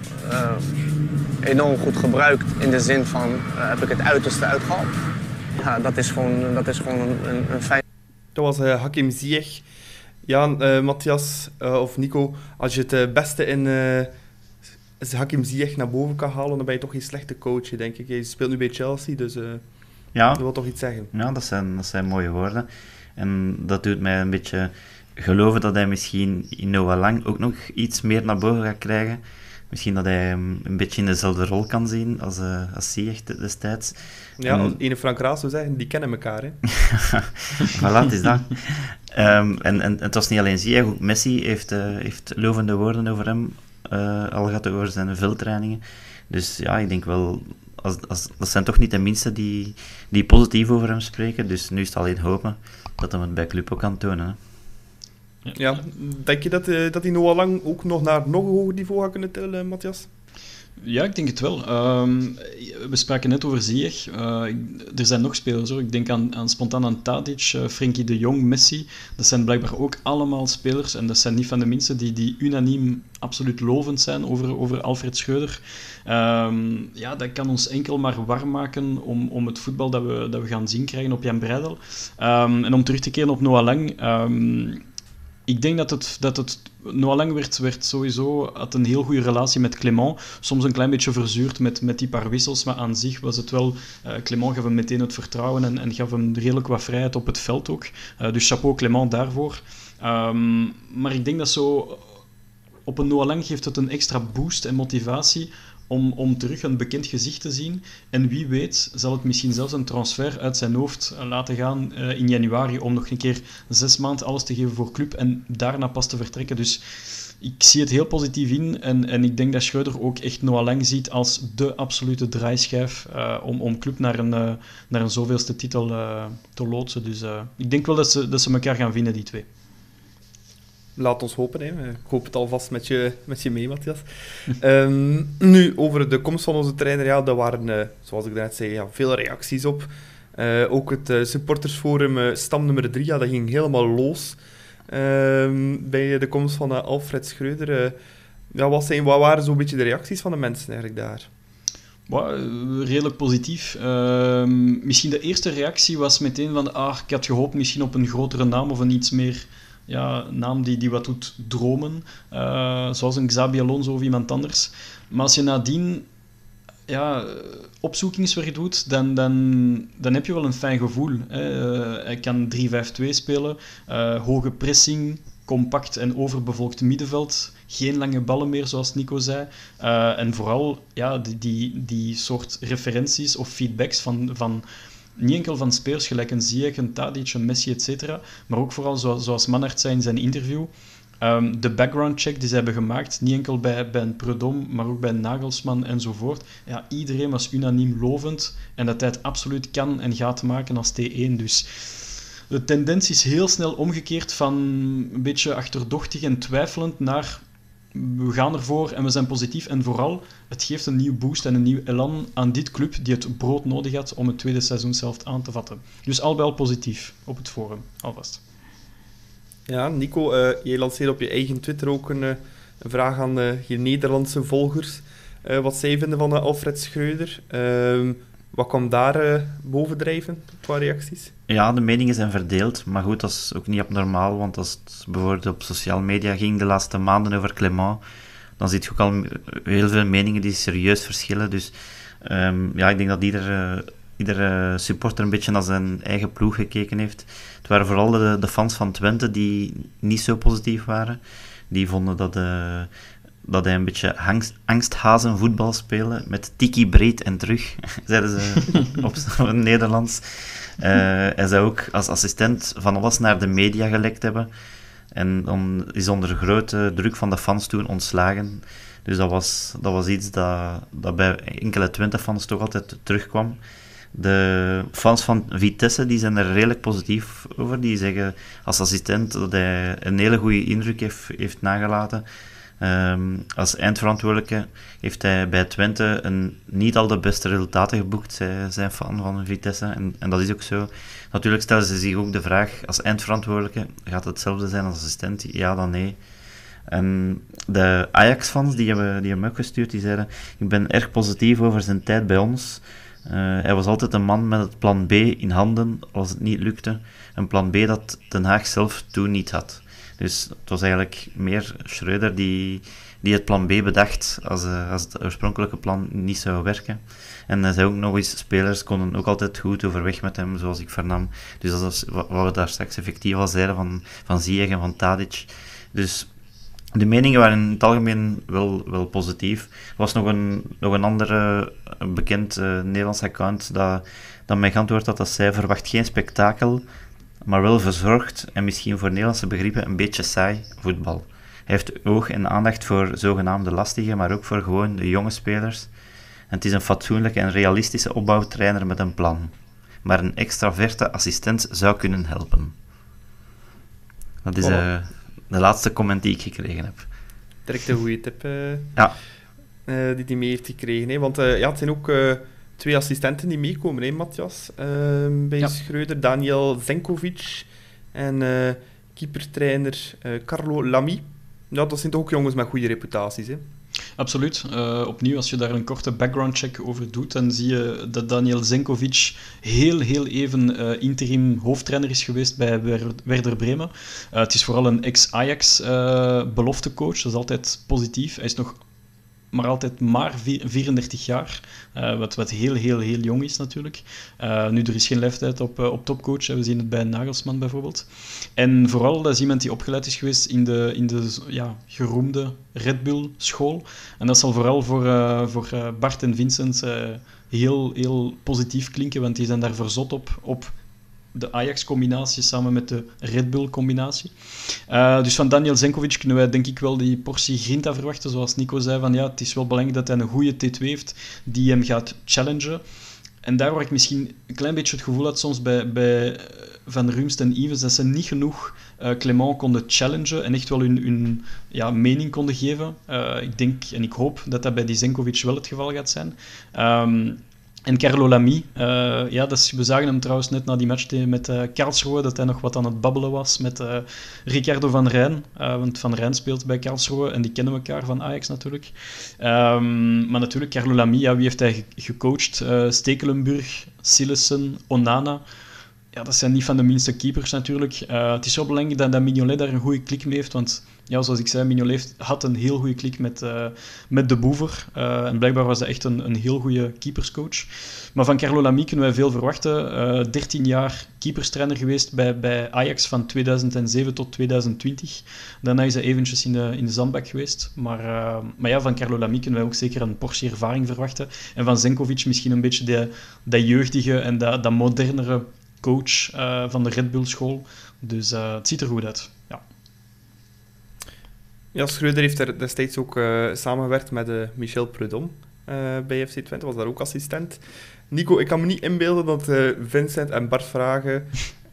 enorm goed gebruikt in de zin van heb ik het uiterste uitgehaald. Ja, dat is gewoon een fijn. Dat was Hakim Ziyech. Ja, Matthias of Nico, als je het beste in Hakim Ziyech naar boven kan halen, dan ben je toch geen slechte coach, denk ik. Je speelt nu bij Chelsea, dus je wil toch iets zeggen. Ja, dat zijn mooie woorden. En dat doet mij een beetje geloven dat hij misschien in Noah Lang ook nog iets meer naar boven gaat krijgen. Misschien dat hij hem een beetje in dezelfde rol kan zien als Ziyech destijds. Ja, als ene Frank Raas zou zeggen, die kennen elkaar. Hè? Voilà, het is dat. En het was niet alleen Ziyech, ook Messi heeft lovende woorden over hem al gehad, over zijn veldtrainingen. Dus ja, ik denk wel, dat zijn toch niet de minste die positief over hem spreken. Dus nu is het alleen hopen dat hij het bij Club ook kan tonen. Hè. Ja, denk je dat hij Noah Lang ook nog naar nog een hoger niveau gaat kunnen tillen, Matthias? Ja, ik denk het wel. We spraken net over Ziyech. Er zijn nog spelers hoor. Ik denk spontaan aan Tadic, Frenkie de Jong, Messi. Dat zijn blijkbaar ook allemaal spelers, en dat zijn niet van de minste, die unaniem absoluut lovend zijn over Alfred Schreuder. Dat kan ons enkel maar warm maken om het voetbal dat we gaan zien krijgen op Jan Breidel. En om terug te keren op Noah Lang. Ik denk dat het Noah Lang werd sowieso, had een heel goede relatie met Clément. Soms een klein beetje verzuurd met die paar wissels, maar aan zich was het wel... Clément gaf hem meteen het vertrouwen en gaf hem redelijk wat vrijheid op het veld ook. Dus chapeau Clément daarvoor. Maar ik denk dat zo... Op een Noah Lang geeft het een extra boost en motivatie om terug een bekend gezicht te zien. En wie weet zal het misschien zelfs een transfer uit zijn hoofd laten gaan in januari om nog een keer 6 maanden alles te geven voor Club en daarna pas te vertrekken. Dus ik zie het heel positief in en ik denk dat Schreuder ook echt Noah Lang ziet als de absolute draaischijf om Club naar een zoveelste titel te loodsen. Dus ik denk wel dat ze elkaar gaan vinden, die twee. Laat ons hopen. Hè. Ik hoop het alvast met je mee, Matthias. Nu, over de komst van onze trainer. Ja, daar waren, zoals ik net zei, veel reacties op. Ook het supportersforum stam nummer 3, dat ging helemaal los bij de komst van Alfred Schreuder. Wat waren zo'n beetje de reacties van de mensen eigenlijk daar? Redelijk positief. Misschien de eerste reactie was meteen van... ik had gehoopt misschien op een grotere naam of een iets meer... naam die wat doet dromen, zoals een Xabi Alonso of iemand anders. Maar als je nadien opzoekingswerk doet, dan heb je wel een fijn gevoel. Hij kan 3-5-2 spelen, hoge pressing, compact en overbevolkt middenveld, geen lange ballen meer, zoals Nico zei. En vooral die soort referenties of feedbacks van niet enkel van spelers gelijk een Ziyech, een Tadic, een Messi, etc. Maar ook vooral, zoals Manhart zei in zijn interview, de background check die ze hebben gemaakt, niet enkel bij een Prudhomme, maar ook bij Nagelsman enzovoort. Ja, iedereen was unaniem lovend en dat hij het absoluut kan en gaat maken als T1. Dus de tendens is heel snel omgekeerd van een beetje achterdochtig en twijfelend naar we gaan ervoor en we zijn positief. En vooral, het geeft een nieuw boost en een nieuw elan aan dit club die het brood nodig had om het tweede seizoenshelft aan te vatten. Dus al bij al positief op het forum, alvast. Ja, Nico, jij lanceert op je eigen Twitter ook een vraag aan je Nederlandse volgers. Wat zij vinden van Alfred Schreuder. Wat kwam daar bovendrijven qua reacties? Ja, de meningen zijn verdeeld, maar goed, dat is ook niet abnormaal, want als het bijvoorbeeld op sociale media ging de laatste maanden over Clément, dan zie je ook al heel veel meningen die serieus verschillen. Dus ik denk dat iedere supporter een beetje naar zijn eigen ploeg gekeken heeft. Het waren vooral de fans van Twente die niet zo positief waren. Die vonden dat hij een beetje angsthazenvoetbal speelde, met tiki breed en terug, zeiden ze op het Nederlands. Hij zou ook als assistent van alles naar de media gelekt hebben. En dan is onder grote druk van de fans toen ontslagen. Dus dat was iets dat bij enkele Twente-fans toch altijd terugkwam. De fans van Vitesse die zijn er redelijk positief over. Die zeggen als assistent dat hij een hele goede indruk heeft nagelaten. Als eindverantwoordelijke heeft hij bij Twente niet al de beste resultaten geboekt, zijn fan van Vitesse. En dat is ook zo. Natuurlijk stellen ze zich ook de vraag, als eindverantwoordelijke, gaat het hetzelfde zijn als assistent? Ja, dan nee. En de Ajax-fans, die hebben me ook gestuurd, die zeiden, ik ben erg positief over zijn tijd bij ons. Hij was altijd een man met het plan B in handen, als het niet lukte. Een plan B dat Den Haag zelf toen niet had. Dus het was eigenlijk meer Schreuder die het plan B bedacht als het oorspronkelijke plan niet zou werken. En hij zei ook nog eens, spelers konden ook altijd goed overweg met hem, zoals ik vernam. Dus dat is wat we daar straks effectief al zeiden van Ziyech en van Tadic. Dus de meningen waren in het algemeen wel positief. Er was nog een andere bekend Nederlands account dat mij geantwoord had dat zij verwacht geen spektakel, maar wel verzorgd en misschien voor Nederlandse begrippen een beetje saai voetbal. Hij heeft oog en aandacht voor zogenaamde lastige, maar ook voor gewoon de jonge spelers. En het is een fatsoenlijke en realistische opbouwtrainer met een plan. Maar een extraverte assistent zou kunnen helpen. Dat is de laatste comment die ik gekregen heb. Direct een goede tip die hij mee heeft gekregen. Hè? Want het zijn ook 2 assistenten die meekomen, hè, Matthias, bij Schreuder. Daniel Zenkovic en keepertrainer Carlo Lamy. Ja, dat zijn toch ook jongens met goede reputaties, hè? Absoluut. Opnieuw, als je daar een korte background check over doet, dan zie je dat Daniel Zenkovic heel even interim hoofdtrainer is geweest bij Werder Bremen. Het is vooral een ex-Ajax beloftecoach, dat is altijd positief. Hij is nog altijd 34 jaar, wat heel jong is natuurlijk. Nu, er is geen leeftijd op topcoach, we zien het bij Nagelsman bijvoorbeeld. En vooral, dat is iemand die opgeleid is geweest in de geroemde Red Bull school. En dat zal vooral voor Bart en Vincent heel positief klinken, want die zijn daar verzot op de Ajax-combinatie samen met de Red Bull-combinatie. Dus van Daniel Zenkovic kunnen wij denk ik wel die portie grinta verwachten, zoals Nico zei, van ja, het is wel belangrijk dat hij een goede T2 heeft die hem gaat challengen. En daar waar ik misschien een klein beetje het gevoel had soms bij Van Rumst en Yves, dat ze niet genoeg Clément konden challengen en echt wel hun mening konden geven. Ik denk en ik hoop dat bij die Zenkovic wel het geval gaat zijn. En Carlo Lamy, we zagen hem trouwens net na die match met Karlsruhe, dat hij nog wat aan het babbelen was met Ricardo van Rijn. Want Van Rijn speelt bij Karlsruhe en die kennen elkaar van Ajax natuurlijk. Maar natuurlijk, Carlo Lamy, wie heeft hij gecoacht? Stekelenburg, Sillissen, Onana. Ja, dat zijn niet van de minste keepers natuurlijk. Het is zo belangrijk dat Mignolet daar een goede klik mee heeft, want ja, zoals ik zei, Mignolet had een heel goede klik met de Boever. En blijkbaar was hij echt een heel goede keeperscoach. Maar van Carlo Lamy kunnen wij veel verwachten. 13 jaar keeperstrainer geweest bij Ajax van 2007 tot 2020. Daarna is hij eventjes in de zandbak geweest. Maar ja, van Carlo Lamy kunnen wij ook zeker een portie ervaring verwachten. En van Zenkovic misschien een beetje dat jeugdige en dat modernere coach van de Red Bull school. Dus het ziet er goed uit. Ja. Ja, Schreuder heeft er destijds ook samengewerkt met Michel Prudhomme bij FC Twente, was daar ook assistent. Nico, ik kan me niet inbeelden dat Vincent en Bart vragen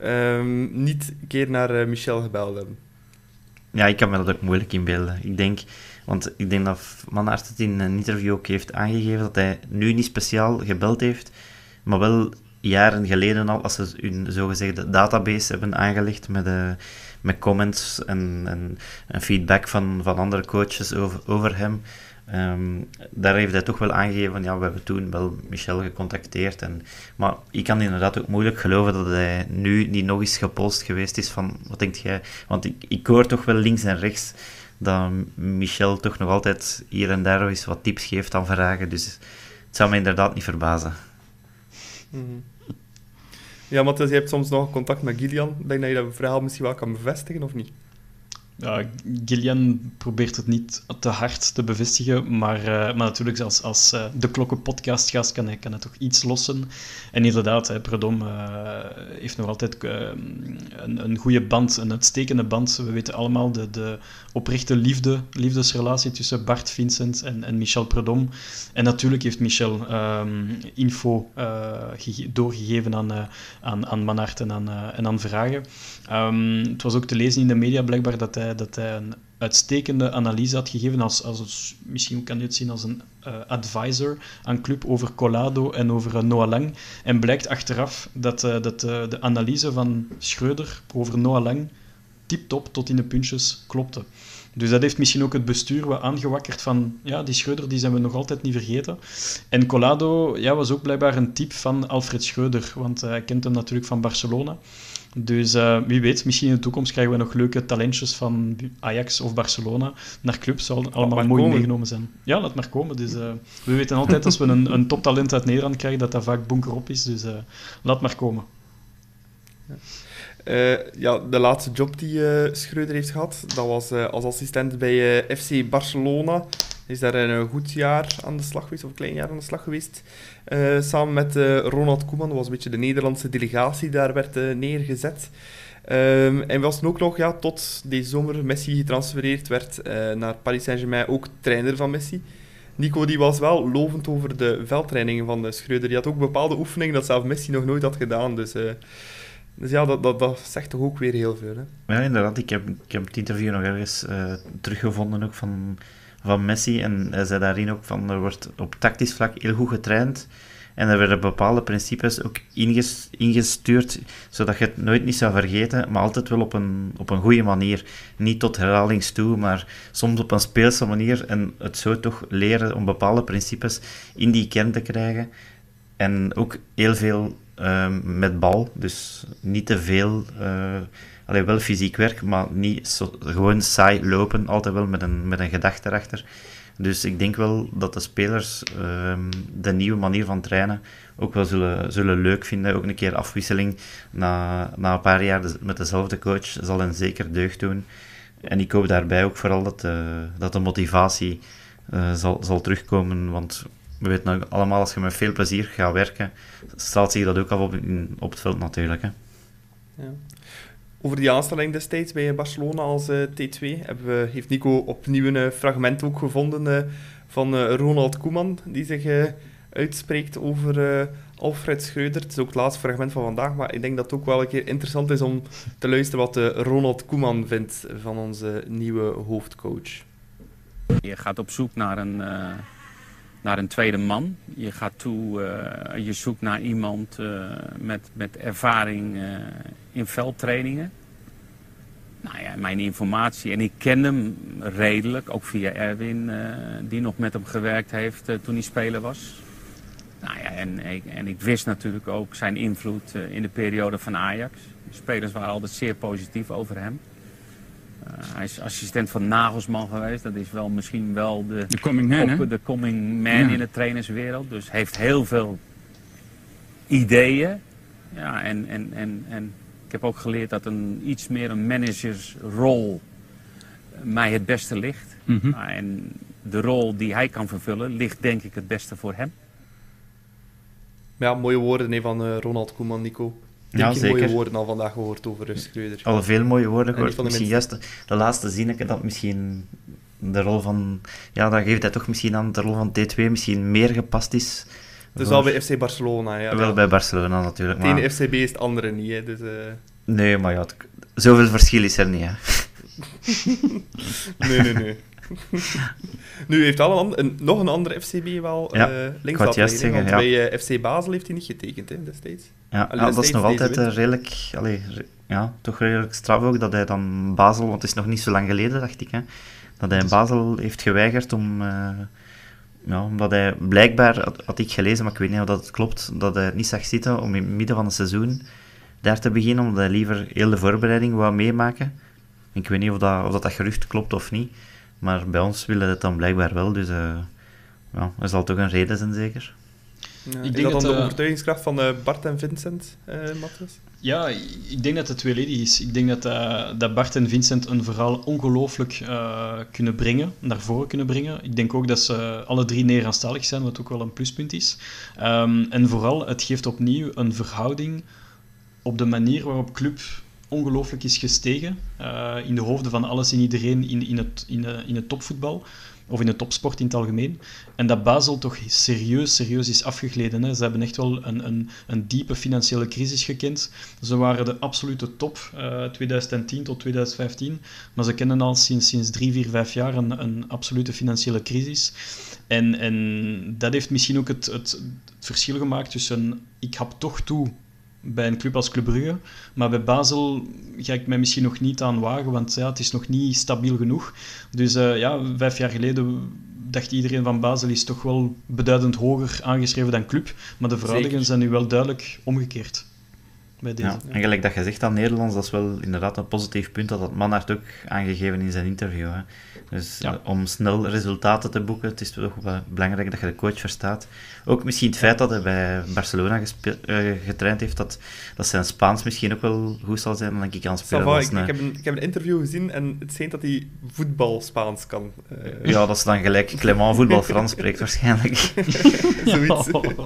niet een keer naar Michel gebeld hebben. Ja, ik kan me dat ook moeilijk inbeelden. Ik denk dat Van Aert het in een interview ook heeft aangegeven dat hij nu niet speciaal gebeld heeft, maar wel jaren geleden al, als ze hun zogezegde database hebben aangelegd met comments en feedback van andere coaches over hem. Daar heeft hij toch wel aangegeven van, ja, we hebben toen wel Michel gecontacteerd. Maar ik kan inderdaad ook moeilijk geloven dat hij nu niet nog eens gepolst geweest is van, wat denkt jij? Want ik hoor toch wel links en rechts dat Michel toch nog altijd hier en daar eens wat tips geeft aan vragen. Dus het zou me inderdaad niet verbazen. Mm-hmm. Ja, Matthias, je hebt soms nog contact met Gillian. Denk dat je dat verhaal misschien wel kan bevestigen, of niet? Ja, Gillian probeert het niet te hard te bevestigen, maar natuurlijk als de Klokken-podcastgast kan hij toch iets lossen. En inderdaad, Prudhomme heeft nog altijd een goede band, een uitstekende band. We weten allemaal de oprechte liefdesrelatie tussen Bart Vincent en Michel Prudhomme. En natuurlijk heeft Michel info doorgegeven aan Van Aert en aan Vragen. Het was ook te lezen in de media blijkbaar dat hij een uitstekende analyse had gegeven als misschien kan je het zien als een advisor aan club over Collado en over Noah Lang. En blijkt achteraf dat de analyse van Schreuder over Noah Lang tip-top tot in de puntjes klopte. Dus dat heeft misschien ook het bestuur wat aangewakkerd van, ja, die Schreuder die zijn we nog altijd niet vergeten. En Collado was ook blijkbaar een tip van Alfred Schreuder, want hij kent hem natuurlijk van Barcelona. Dus wie weet, misschien in de toekomst krijgen we nog leuke talentjes van Ajax of Barcelona naar club. Zal allemaal mooi meegenomen zijn. Ja, laat maar komen. Dus, we weten altijd als we een toptalent uit Nederland krijgen, dat vaak bunkerop is. Dus laat maar komen. De laatste job die Schreuder heeft gehad, dat was als assistent bij FC Barcelona. Hij is daar een goed jaar aan de slag geweest, of een klein jaar aan de slag geweest. Samen met Ronald Koeman, dat was een beetje de Nederlandse delegatie, daar werd neergezet. En was ook nog, tot deze zomer Messi getransfereerd werd naar Paris Saint-Germain, ook trainer van Messi. Nico die was wel lovend over de veldtrainingen van Schreuder. Die had ook bepaalde oefeningen dat zelf Messi nog nooit had gedaan, dus ja, dat zegt toch ook weer heel veel. Hè? Ja, inderdaad. Ik heb het interview nog ergens teruggevonden ook van Messi. En hij zei daarin ook van, er wordt op tactisch vlak heel goed getraind. En er werden bepaalde principes ook ingestuurd, zodat je het nooit niet zou vergeten, maar altijd wel op een goede manier. Niet tot herhalings toe, maar soms op een speelse manier. En het zo toch leren om bepaalde principes in die kern te krijgen. En ook heel veel met bal, dus niet te veel, wel fysiek werk, maar niet gewoon saai lopen, altijd wel met een gedachte erachter. Dus ik denk wel dat de spelers de nieuwe manier van trainen ook wel zullen leuk vinden. Ook een keer afwisseling na een paar jaar met dezelfde coach zal hen zeker deugd doen. En ik hoop daarbij ook vooral dat de motivatie zal terugkomen, want we weten nou allemaal, als je met veel plezier gaat werken, straalt zich dat ook af op het veld natuurlijk. Hè. Ja. Over die aanstelling destijds bij Barcelona als T2 heeft Nico opnieuw een fragment ook gevonden van Ronald Koeman, die zich uitspreekt over Alfred Schreuder. Het is ook het laatste fragment van vandaag, maar ik denk dat het ook wel een keer interessant is om te luisteren wat Ronald Koeman vindt van onze nieuwe hoofdcoach. Je gaat op zoek naar een tweede man. Je gaat je zoekt naar iemand met ervaring in veldtrainingen. Nou ja, mijn informatie, en ik ken hem redelijk, ook via Erwin, die nog met hem gewerkt heeft toen hij speler was. Nou ja, en ik wist natuurlijk ook zijn invloed in de periode van Ajax. De spelers waren altijd zeer positief over hem. Hij is assistent van Nagelsman geweest. Dat is misschien wel de coming man in de trainerswereld. Dus heeft heel veel ideeën. Ja, en ik heb ook geleerd dat iets meer een managersrol mij het beste ligt. Mm-hmm. En de rol die hij kan vervullen ligt denk ik het beste voor hem. Ja, mooie woorden van Ronald Koeman, Nico. Ja, zeker. Mooie woorden al vandaag gehoord over Schreuder. Al veel mooie woorden gehoord. Misschien juist de laatste zinnetje dat misschien de rol van... Ja, dat geeft hij toch misschien aan de rol van T2 misschien meer gepast is. Dus wel bij FC Barcelona, ja. Wel bij Barcelona natuurlijk. Het ene FCB is het andere niet, hè. Dus, Nee, maar ja, zoveel verschil is er niet, hè. Nee. Nu heeft nog een andere FCB wel links laten liggen, want bij FC Basel heeft hij niet getekend, hè, destijds. Ja, dat is nog altijd redelijk... toch redelijk straf ook, dat hij dan Basel... Want het is nog niet zo lang geleden, dacht ik, hè, dat hij Basel heeft geweigerd om... omdat hij blijkbaar, had ik gelezen, maar ik weet niet of dat klopt, dat hij het niet zag zitten om in het midden van het seizoen daar te beginnen, omdat hij liever heel de voorbereiding wou meemaken. Ik weet niet of dat gerucht klopt of niet, maar bij ons willen het dan blijkbaar wel, dus er zal toch een reden zijn, zeker. Ja, is dat dan de overtuigingskracht van Bart en Vincent, Matthias? Ja, ik denk dat het tweeledig is. Ik denk dat Bart en Vincent een verhaal ongelooflijk kunnen brengen, naar voren kunnen brengen. Ik denk ook dat ze alle drie Nederlandstalig zijn, wat ook wel een pluspunt is. En vooral, het geeft opnieuw een verhouding op de manier waarop club ongelooflijk is gestegen in de hoofden van alles en iedereen in het topvoetbal. Of in de topsport in het algemeen. En dat Basel toch serieus is afgegleden. Hè. Ze hebben echt wel een diepe financiële crisis gekend. Ze waren de absolute top 2010 tot 2015. Maar ze kennen al sinds 3, 4, 5 jaar een absolute financiële crisis. En dat heeft misschien ook het verschil gemaakt tussen... Ik hap toch toe bij een club als Club Brugge, maar bij Basel ga ik mij misschien nog niet aan wagen, want het is nog niet stabiel genoeg. Dus 5 jaar geleden dacht iedereen van Basel is toch wel beduidend hoger aangeschreven dan Club, maar de verhoudingen zijn nu wel duidelijk omgekeerd. Bij deze. Ja, en gelijk dat je zegt aan Nederlands, dat is wel inderdaad een positief punt, dat Manhart ook aangegeven in zijn interview. Hè. Dus om snel resultaten te boeken, het is toch wel belangrijk dat je de coach verstaat. Ook misschien het feit dat hij bij Barcelona getraind heeft, dat zijn Spaans misschien ook wel goed zal zijn, dan denk ik aan spelen. Ik heb een interview gezien en het schijnt dat hij voetbal Spaans kan. Ja, dat is dan gelijk Clément voetbal Frans spreekt waarschijnlijk. Zoiets.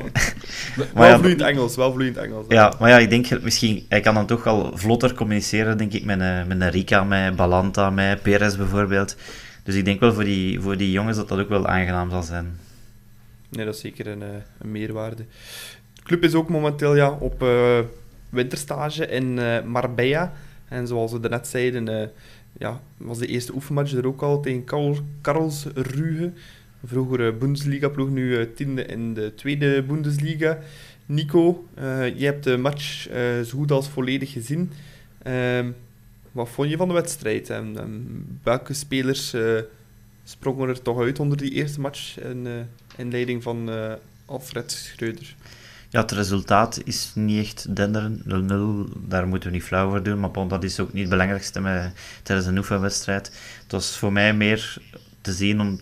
Wel vloeiend Engels. Ja, maar ja, ik denk misschien, hij kan dan toch al vlotter communiceren, denk ik, met Rika, met Balanta, met Perez bijvoorbeeld. Dus ik denk wel voor die jongens dat ook wel aangenaam zal zijn. Nee, dat is zeker een meerwaarde. De club is ook momenteel op winterstage in Marbella. En zoals we daarnet zeiden, was de eerste oefenmatch er ook al tegen Karlsruhe. Vroeger Bundesliga-ploeg, nu 10e in de tweede Bundesliga. Nico, je hebt de match zo goed als volledig gezien. Wat vond je van de wedstrijd? Welke spelers sprongen er toch uit onder die eerste match in leiding van Alfred Schreuder? Ja, het resultaat is niet echt denderend. 0-0, daar moeten we niet flauw voor doen. Maar dat is ook niet het belangrijkste tijdens een oefenwedstrijd. Het was voor mij meer te zien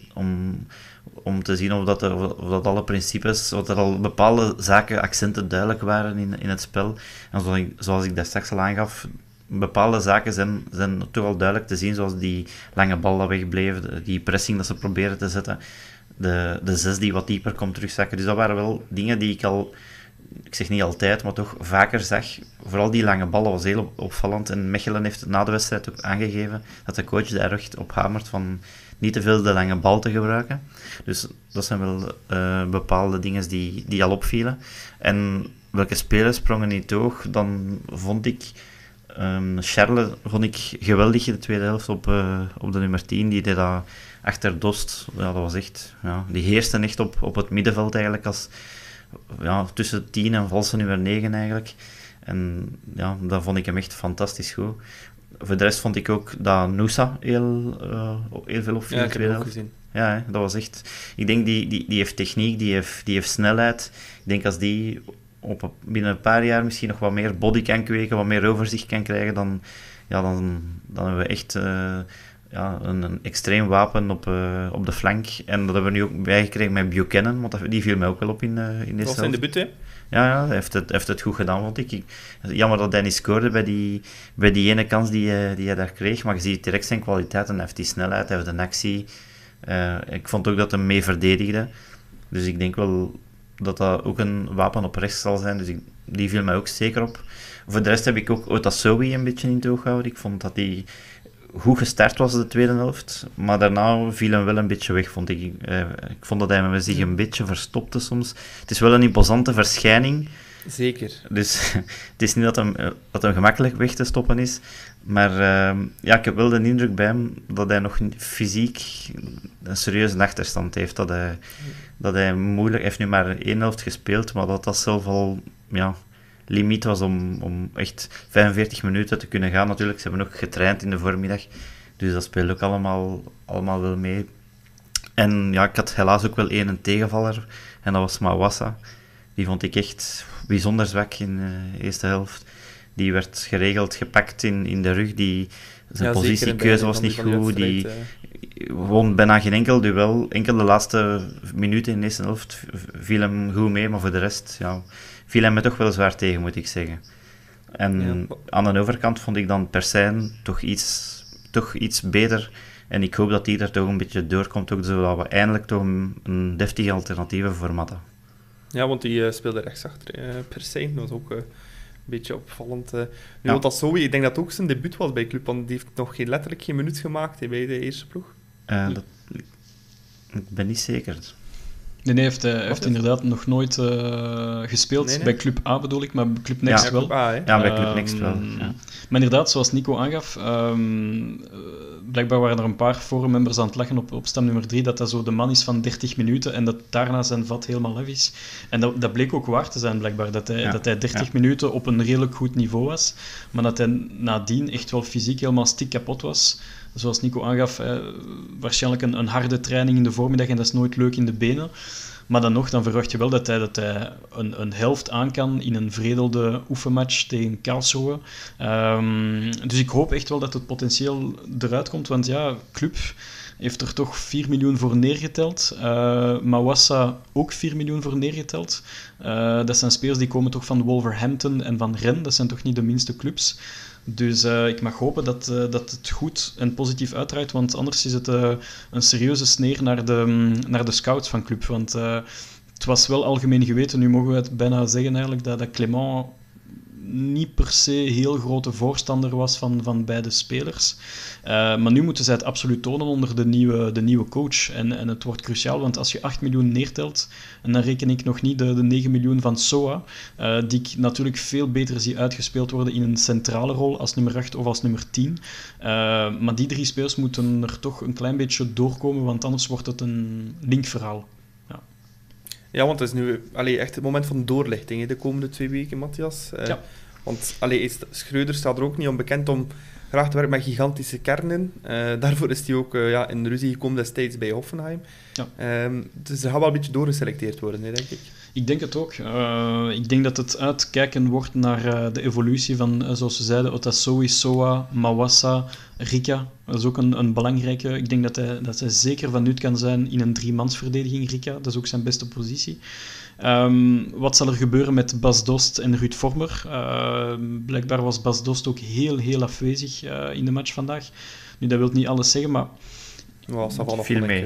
om te zien of dat alle principes, of er al bepaalde zaken, accenten duidelijk waren in het spel. En zoals ik daar straks al aangaf, bepaalde zaken zijn toch al duidelijk te zien, zoals die lange bal dat wegbleef, die pressing dat ze proberen te zetten, de 6 die wat dieper komt terugzakken. Dus dat waren wel dingen die ik al, ik zeg niet altijd, maar toch vaker zag. Vooral die lange ballen was heel opvallend. En Mechelen heeft het na de wedstrijd ook aangegeven dat de coach daar echt op hamert van niet te veel de lange bal te gebruiken. Dus dat zijn wel bepaalde dingen die al opvielen. En welke spelers sprongen niet hoog, dan vond ik... Charles vond ik geweldig in de tweede helft op de nummer 10. Die deed dat achter Dost. Ja, dat was echt... Ja, die heerste echt op het middenveld eigenlijk als... Ja, tussen 10 en valse nummer 9 eigenlijk. En ja, dat vond ik hem echt fantastisch goed. Voor de rest vond ik ook dat Nusa heel veel opviel in de tweede helft. Gezien. Ja, dat was echt... Ik denk, die heeft techniek, die heeft snelheid. Ik denk als die... binnen een paar jaar misschien nog wat meer body kan kweken, wat meer overzicht kan krijgen, dan hebben we echt een extreem wapen op de flank. En dat hebben we nu ook bijgekregen met Buchanan, want die viel mij ook wel op in deze helft. Dat was zijn debuut, hè? Ja, hij heeft het goed gedaan, vond ik. Jammer dat hij niet scoorde bij die ene kans die hij daar kreeg, maar je ziet direct zijn kwaliteit en hij heeft die snelheid, hij heeft een actie. Ik vond ook dat hij mee verdedigde. Dus ik denk wel dat ook een wapen op rechts zal zijn, dus die viel mij ook zeker op. Voor de rest heb ik ook Otasowi een beetje in het oog gehouden. Ik vond dat hij goed gestart was de tweede helft, maar daarna viel hem wel een beetje weg, vond ik. Ik vond dat hij zich een beetje verstopte soms. Het is wel een imposante verschijning, Zeker. Dus het is niet dat hem gemakkelijk weg te stoppen is. Maar ik heb wel de indruk bij hem dat hij nog fysiek een serieuze achterstand heeft. Dat hij moeilijk... Hij heeft nu maar 1 helft gespeeld, maar dat zelf al limiet was om echt 45 minuten te kunnen gaan. Natuurlijk, ze hebben ook getraind in de voormiddag. Dus dat speelt ook allemaal wel mee. En ik had helaas ook wel een tegenvaller. En dat was Mawassa. Die vond ik echt bijzonder zwak in de eerste helft. Die werd geregeld gepakt in de rug. Zijn positiekeuze was niet goed. Die won bijna geen enkel duel. Enkel de laatste minuten in de eerste helft viel hem goed mee. Maar voor de rest viel hij me toch wel zwaar tegen, moet ik zeggen. En aan de overkant vond ik dan Persijn toch iets beter. En ik hoop dat die er toch een beetje doorkomt, ook, zodat we eindelijk toch een deftige alternatieve voor Mata. Ja, want die speelde rechtsachter per se. Dat was ook een beetje opvallend. Want Azoui, ik denk dat het ook zijn debuut was bij club, want die heeft nog letterlijk geen minuut gemaakt bij de eerste ploeg. Ik ben niet zeker. Nee, hij heeft inderdaad nog nooit gespeeld. Nee. Bij Club A bedoel ik, maar bij Club Next wel. Club A, bij Club Next wel. Ja. Maar inderdaad, zoals Nico aangaf, blijkbaar waren er een paar forummembers aan het lachen op stem nummer 3, dat zo de man is van 30 minuten en dat daarna zijn vat helemaal af is. En dat bleek ook waar te zijn, blijkbaar, dat hij 30 minuten op een redelijk goed niveau was, maar dat hij nadien echt wel fysiek helemaal stik kapot was. Zoals Nico aangaf, waarschijnlijk een harde training in de voormiddag en dat is nooit leuk in de benen. Maar dan verwacht je wel dat hij een helft aan kan in een veredelde oefenmatch tegen Karlsruhe. Dus ik hoop echt wel dat het potentieel eruit komt, want Club heeft er toch 4 miljoen voor neergeteld. Mawassa ook 4 miljoen voor neergeteld. Dat zijn spelers die komen toch van Wolverhampton en van Rennes. Dat zijn toch niet de minste clubs. Dus ik mag hopen dat het goed en positief uitdraait, want anders is het een serieuze sneer naar de scouts van club. Want het was wel algemeen geweten, nu mogen we het bijna zeggen eigenlijk, dat Clément niet per se heel grote voorstander was van beide spelers. Maar nu moeten zij het absoluut tonen onder de nieuwe coach. En het wordt cruciaal, want als je 8 miljoen neertelt, en dan reken ik nog niet de 9 miljoen van Soa, die ik natuurlijk veel beter zie uitgespeeld worden in een centrale rol als nummer 8 of als nummer 10. Maar die 3 spelers moeten er toch een klein beetje doorkomen, want anders wordt het een linkverhaal. Ja, want het is nu echt het moment van doorlichting de komende 2 weken, Matthias. Want Schreuder staat er ook niet onbekend om graag te werken met gigantische kernen. Daarvoor is hij ook in ruzie gekomen destijds bij Hoffenheim. Ja. Dus er gaat wel een beetje doorgeselecteerd worden, denk ik. Ik denk het ook. Ik denk dat het uitkijken wordt naar de evolutie van, zoals we zeiden, Otasowi, Soa, Mawassa, Rika. Dat is ook een belangrijke. Ik denk dat hij zeker van nut kan zijn in een 3-mansverdediging, Rika. Dat is ook zijn beste positie. Wat zal er gebeuren met Bas Dost en Ruud Vormer? Blijkbaar was Bas Dost ook heel, heel afwezig in de match vandaag. Nu, dat wil niet alles zeggen, maar... viel mee.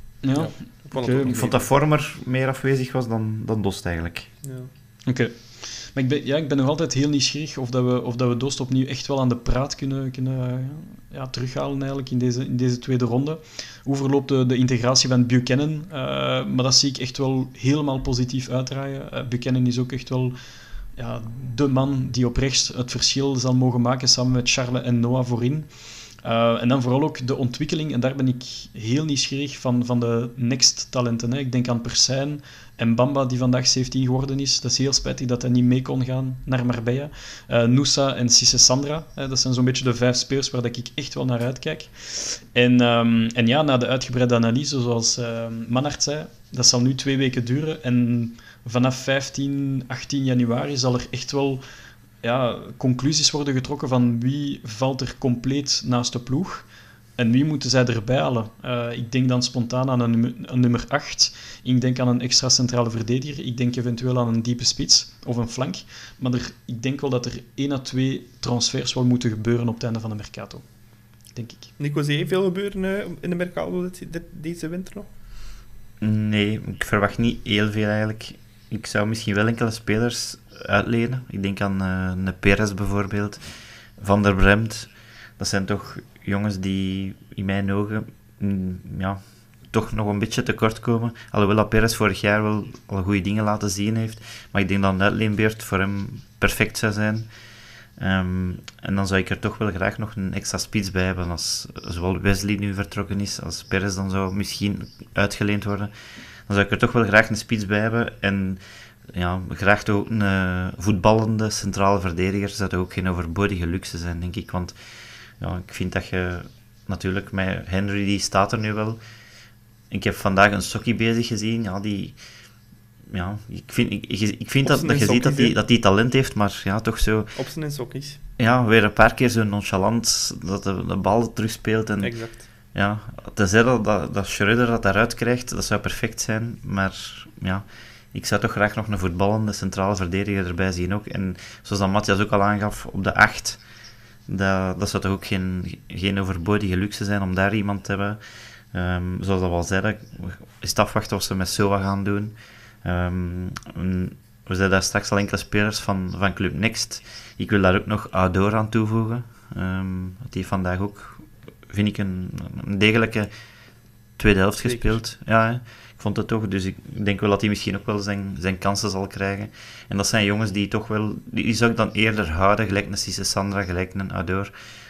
Ik vond dat Vormer meer afwezig was dan Dost eigenlijk. Ja. Oké. Maar ik ben nog altijd heel nieuwsgierig of dat we Dost opnieuw echt wel aan de praat kunnen terughalen eigenlijk in deze tweede ronde. Hoe verloopt de integratie van Buchanan? Maar dat zie ik echt wel helemaal positief uitdraaien. Buchanan is ook echt wel de man die op rechts het verschil zal mogen maken samen met Charles en Noah voorin. En dan vooral ook de ontwikkeling, en daar ben ik heel nieuwsgierig van de next-talenten. Ik denk aan Persijn en Bamba, die vandaag 17 geworden is. Dat is heel spijtig dat hij niet mee kon gaan naar Marbella. Nusa en Cisse Sandra, dat zijn zo'n beetje de 5 spelers waar ik echt wel naar uitkijk. En na de uitgebreide analyse, zoals Manhart zei, dat zal nu 2 weken duren. En vanaf 15, 18 januari zal er echt wel... conclusies worden getrokken van wie valt er compleet naast de ploeg en wie moeten zij erbij halen. Ik denk dan spontaan aan een nummer 8. Ik denk aan een extra centrale verdediger. Ik denk eventueel aan een diepe spits of een flank. Maar ik denk wel dat er 1 à 2 transfers wel moeten gebeuren op het einde van de Mercato. Denk ik. Nico, zie je veel gebeuren in de Mercato deze winter nog? Nee, ik verwacht niet heel veel eigenlijk. Ik zou misschien wel enkele spelers uitlenen. Ik denk aan een Perez bijvoorbeeld, Van der Bremt. Dat zijn toch jongens die in mijn ogen toch nog een beetje tekort komen. Alhoewel dat Perez vorig jaar wel al goede dingen laten zien heeft. Maar ik denk dat een uitleenbeurt voor hem perfect zou zijn. En dan zou ik er toch wel graag nog een extra spits bij hebben. Als zowel Wesley nu vertrokken is, als Perez dan zou misschien uitgeleend worden. Dan zou ik er toch wel graag een spits bij hebben. En ja, graag toch ook een voetballende centrale verdediger. Zou toch ook geen overbodige luxe zijn, denk ik. Want ja, ik vind dat je natuurlijk met Henry, die staat er nu wel. Ik heb vandaag een Sokkie bezig gezien. Ja, ik vind dat je ziet dat hij talent heeft, maar ja, toch zo... Op zijn sokkies. Ja, weer een paar keer zo nonchalant dat de bal terugspeelt. En, exact. Ja, tenzij dat Schreuder dat daaruit krijgt, dat zou perfect zijn. Maar ja, ik zou toch graag nog een voetballende centrale verdediger erbij zien ook. En zoals dat Matthias ook al aangaf, op de 8, dat zou toch ook geen overbodige luxe zijn om daar iemand te hebben. Zoals dat we al zeiden, is het afwachten wat ze met Silva gaan doen. We zeiden daar straks al enkele spelers van Club Next. Ik wil daar ook nog Ador aan toevoegen. Die heeft vandaag ook, vind ik, een degelijke tweede helft gespeeld. Ja, ik vond het toch. Dus ik denk wel dat hij misschien ook wel zijn kansen zal krijgen. En dat zijn jongens die toch wel... Die zou ik dan eerder houden, gelijk een Cisse Sandra, gelijk een Ador.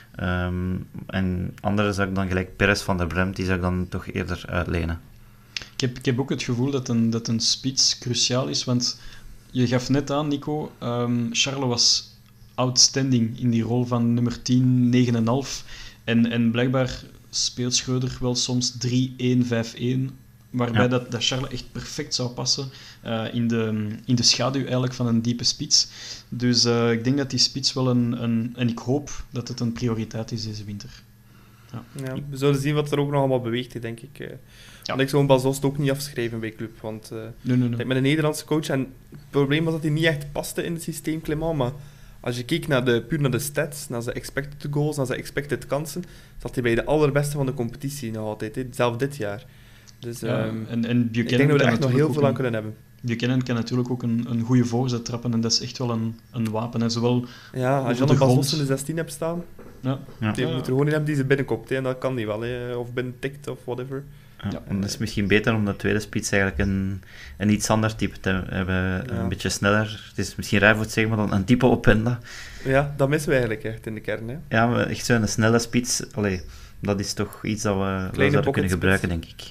En anderen zou ik dan gelijk Perez van der Bremt, die zou ik dan toch eerder uitlenen. Ik heb ook het gevoel dat een spits cruciaal is, want je gaf net aan, Nico, Charles was outstanding in die rol van nummer 10, 9,5. En blijkbaar speelt Schreuder wel soms 3-1, 5-1, waarbij dat Charles echt perfect zou passen in de schaduw eigenlijk van een diepe spits. Dus ik denk dat die spits wel en ik hoop dat het een prioriteit is deze winter. Ja, we zullen zien wat er ook nog allemaal beweegt, denk ik. Want ik zou een Bazost ook niet afschrijven bij Club, want nee. Met een Nederlandse coach, en het probleem was dat hij niet echt paste in het systeem Clément, maar als je keek puur naar de stats, naar zijn expected goals, naar zijn expected kansen, zat hij bij de allerbeste van de competitie nog altijd, zelfs dit jaar. Dus en ik denk dat we er echt nog heel veel aan kunnen hebben. Buchanan kan natuurlijk ook een goede voorzet trappen en dat is echt wel een wapen. En zowel als je dan een Bazost in de 16 hebt staan, die moet er gewoon in hebben die ze binnenkopt, en dat kan die wel, of binnentikt of whatever. Ja, en het is misschien beter om de tweede spits eigenlijk een iets ander type te hebben, een beetje sneller. Het is misschien raar voor te zeggen, maar dan een type Openda. Ja, dat missen we eigenlijk echt in de kern. Hè? Ja, maar echt zo'n snelle spits, dat is toch iets dat we zouden kunnen gebruiken, denk ik.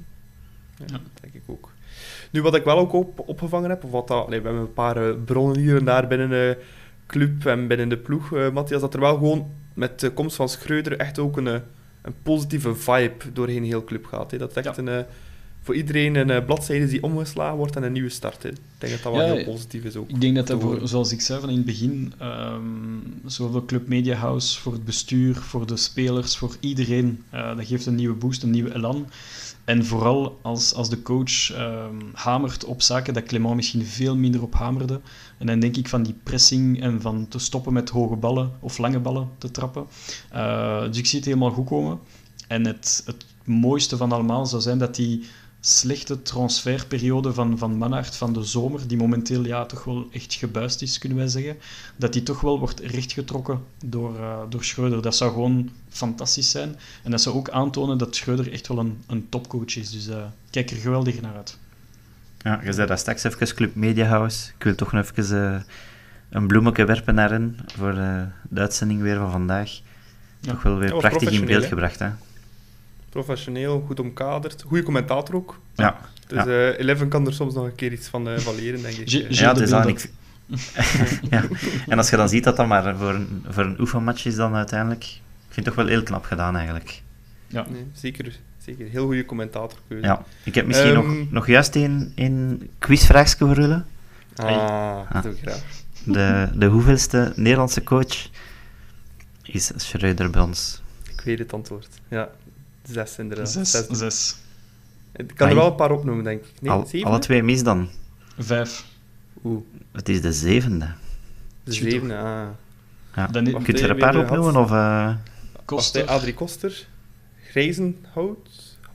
Ja, denk ik ook. Nu, wat ik wel ook opgevangen heb, we hebben een paar bronnen hier en daar binnen de club en binnen de ploeg, Matthias, dat er wel gewoon met de komst van Schreuder echt ook een positieve vibe doorheen heel club gaat. Hè. Dat is echt voor iedereen een bladzijde die omgeslagen wordt en een nieuwe start. Hè. Ik denk dat dat wel heel positief is ook. Ik denk dat zoals ik zei van in het begin, zowel de Club Media House, voor het bestuur, voor de spelers, voor iedereen, dat geeft een nieuwe boost, een nieuwe elan. En vooral als de coach hamert op zaken dat Clément misschien veel minder op hamerde. En dan denk ik van die pressing en van te stoppen met hoge ballen of lange ballen te trappen. Dus ik zie het helemaal goed komen. En het mooiste van allemaal zou zijn dat die slechte transferperiode van Manhart van de zomer, die momenteel toch wel echt gebuist is, kunnen wij zeggen, dat die toch wel wordt rechtgetrokken door Schreuder. Dat zou gewoon fantastisch zijn. En dat zou ook aantonen dat Schreuder echt wel een topcoach is. Dus kijk er geweldig naar uit. Ja, je zei dat straks even Club Media House. Ik wil toch nog even een bloemetje werpen naar hen voor de uitzending weer van vandaag. Toch wel weer prachtig in beeld gebracht, hè? Professioneel, goed omkaderd. Goede commentator ook. Ja. Dus Eleven kan er soms nog een keer iets van leren, denk ik. Ja, het is aan niks. Ja. En als je dan ziet dat dat maar voor een oefenmatch is dan uiteindelijk, ik vind het toch wel heel knap gedaan eigenlijk. Ja. Nee, zeker. Heel goede commentator. Ja. Ik heb misschien nog juist een quizvraagje voor jullie. Dat doe ik graag. De hoeveelste Nederlandse coach is Schreuder bij ons? Ik weet het antwoord. Ja. 6 inderdaad. 6. Ik kan er wel een paar opnoemen, denk ik. Nee, 7? Alle 2 mis dan? 5. Het is de 7e. De 7e, Ja. Kun je er een paar opnoemen? Of, Koster. Adrie Koster. Grijzenhout.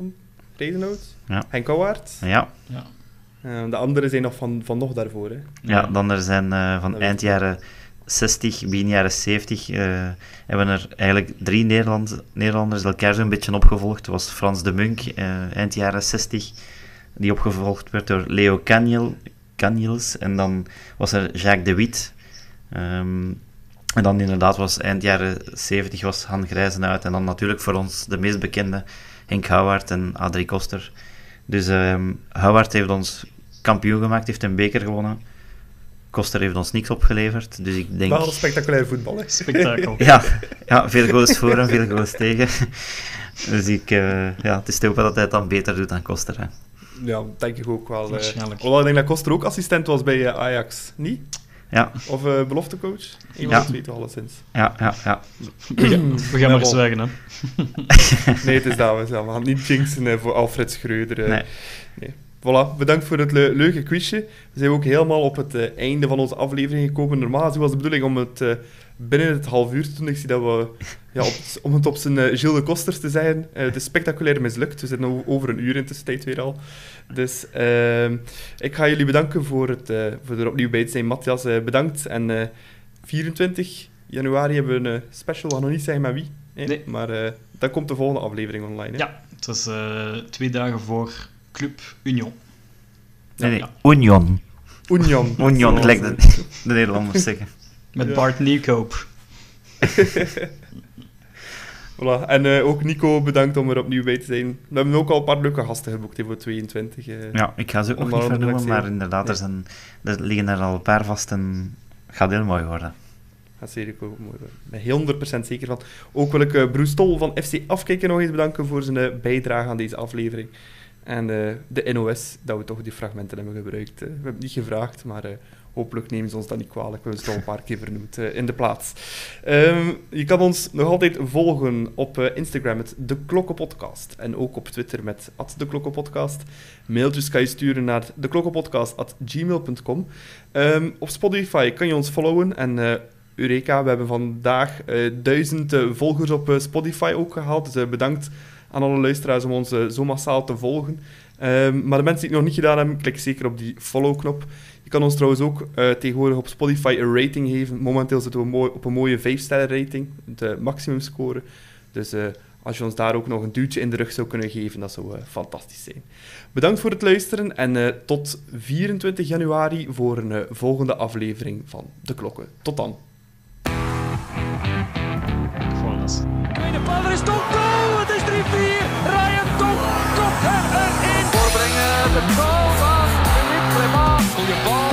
Ja. Henk Kouwaert. Ja. De anderen zijn nog van nog daarvoor. Hè. Ja, dan er zijn van eind jaren 60, begin jaren 70, hebben er eigenlijk 3 Nederlanders elkaar zo'n beetje opgevolgd. Het was Frans de Munk, eind jaren 60, die opgevolgd werd door Leo Caniels. En dan was er Jacques de Wit. En dan inderdaad was eind jaren 70 was Han Grijzenuit. En dan natuurlijk voor ons de meest bekende Henk Houwaard en Adrie Koster. Dus Houwaard heeft ons kampioen gemaakt, heeft een beker gewonnen. Koster heeft ons niks opgeleverd, dus ik denk... Wel spectaculair voetbal, hè? Spektakel. Ja, veel goals voor en veel goals tegen. Dus het is toch wel dat hij het dan beter doet dan Koster. Hè. Ja, denk ik ook wel. Waarschijnlijk. Hoewel ik denk dat Koster ook assistent was bij Ajax, niet? Ja. Of beloftecoach? Een van de twee toch alleszins. Ja. We gaan maar zwijgen, hè. Nee, het is dat. We gaan niet jinxen voor Alfred Schreuder. Nee. Voilà, bedankt voor het leuke quizje. We zijn ook helemaal op het einde van onze aflevering gekomen. Normaal gezien was de bedoeling om het binnen het half uur te doen. Ik zie dat we, om het op zijn Gilles de Kosters te zeggen, het is spectaculair mislukt. We zitten over een uur in tussentijd weer al. Dus ik ga jullie bedanken voor er opnieuw bij te zijn. Matthias, bedankt. En 24 januari hebben we een special. We gaan nog niet zeggen met wie. Nee. Maar dan komt de volgende aflevering online. Hè? Ja, het was 2 dagen voor Club Union. Nee, Union. Union, gelijk de Nederlanders zeggen. Met Bart Nieuwkoop. Voilà. En ook Nico, bedankt om er opnieuw bij te zijn. We hebben ook al een paar leuke gasten geboekt voor 22. Ja, ik ga ze ook nog niet vernoemen, maar inderdaad, er liggen er al een paar vast en het gaat heel mooi worden. Dat zeker ook mooi worden. Ik ben 100% zeker van. Ook wil ik Bruce Tol van FC Afkijken nog eens bedanken voor zijn bijdrage aan deze aflevering. En de NOS, dat we toch die fragmenten hebben gebruikt. We hebben het niet gevraagd, maar hopelijk nemen ze ons dat niet kwalijk. We hebben het al een paar keer vernoemd in de plaats. Je kan ons nog altijd volgen op Instagram met De Klokkenpodcast. En ook op Twitter met @deklokkenpodcast. Mailtjes kan je sturen naar deklokkenpodcast@gmail.com. Op Spotify kan je ons followen. En Eureka, we hebben vandaag 1000 volgers op Spotify ook gehaald. Dus bedankt aan alle luisteraars om ons zo massaal te volgen. Maar de mensen die het nog niet gedaan hebben, klik zeker op die follow-knop. Je kan ons trouwens ook tegenwoordig op Spotify een rating geven. Momenteel zitten we op een mooie 5-sterren rating, de maximumscore. Dus als je ons daar ook nog een duwtje in de rug zou kunnen geven, dat zou fantastisch zijn. Bedankt voor het luisteren en tot 24 januari voor een volgende aflevering van De Klokken. Tot dan. Tweede paal, er is toch goal! Het is 3-4. Ryan Tonk komt erin. Voorbrengen, de goal van Philippe Clement. Goeie bal.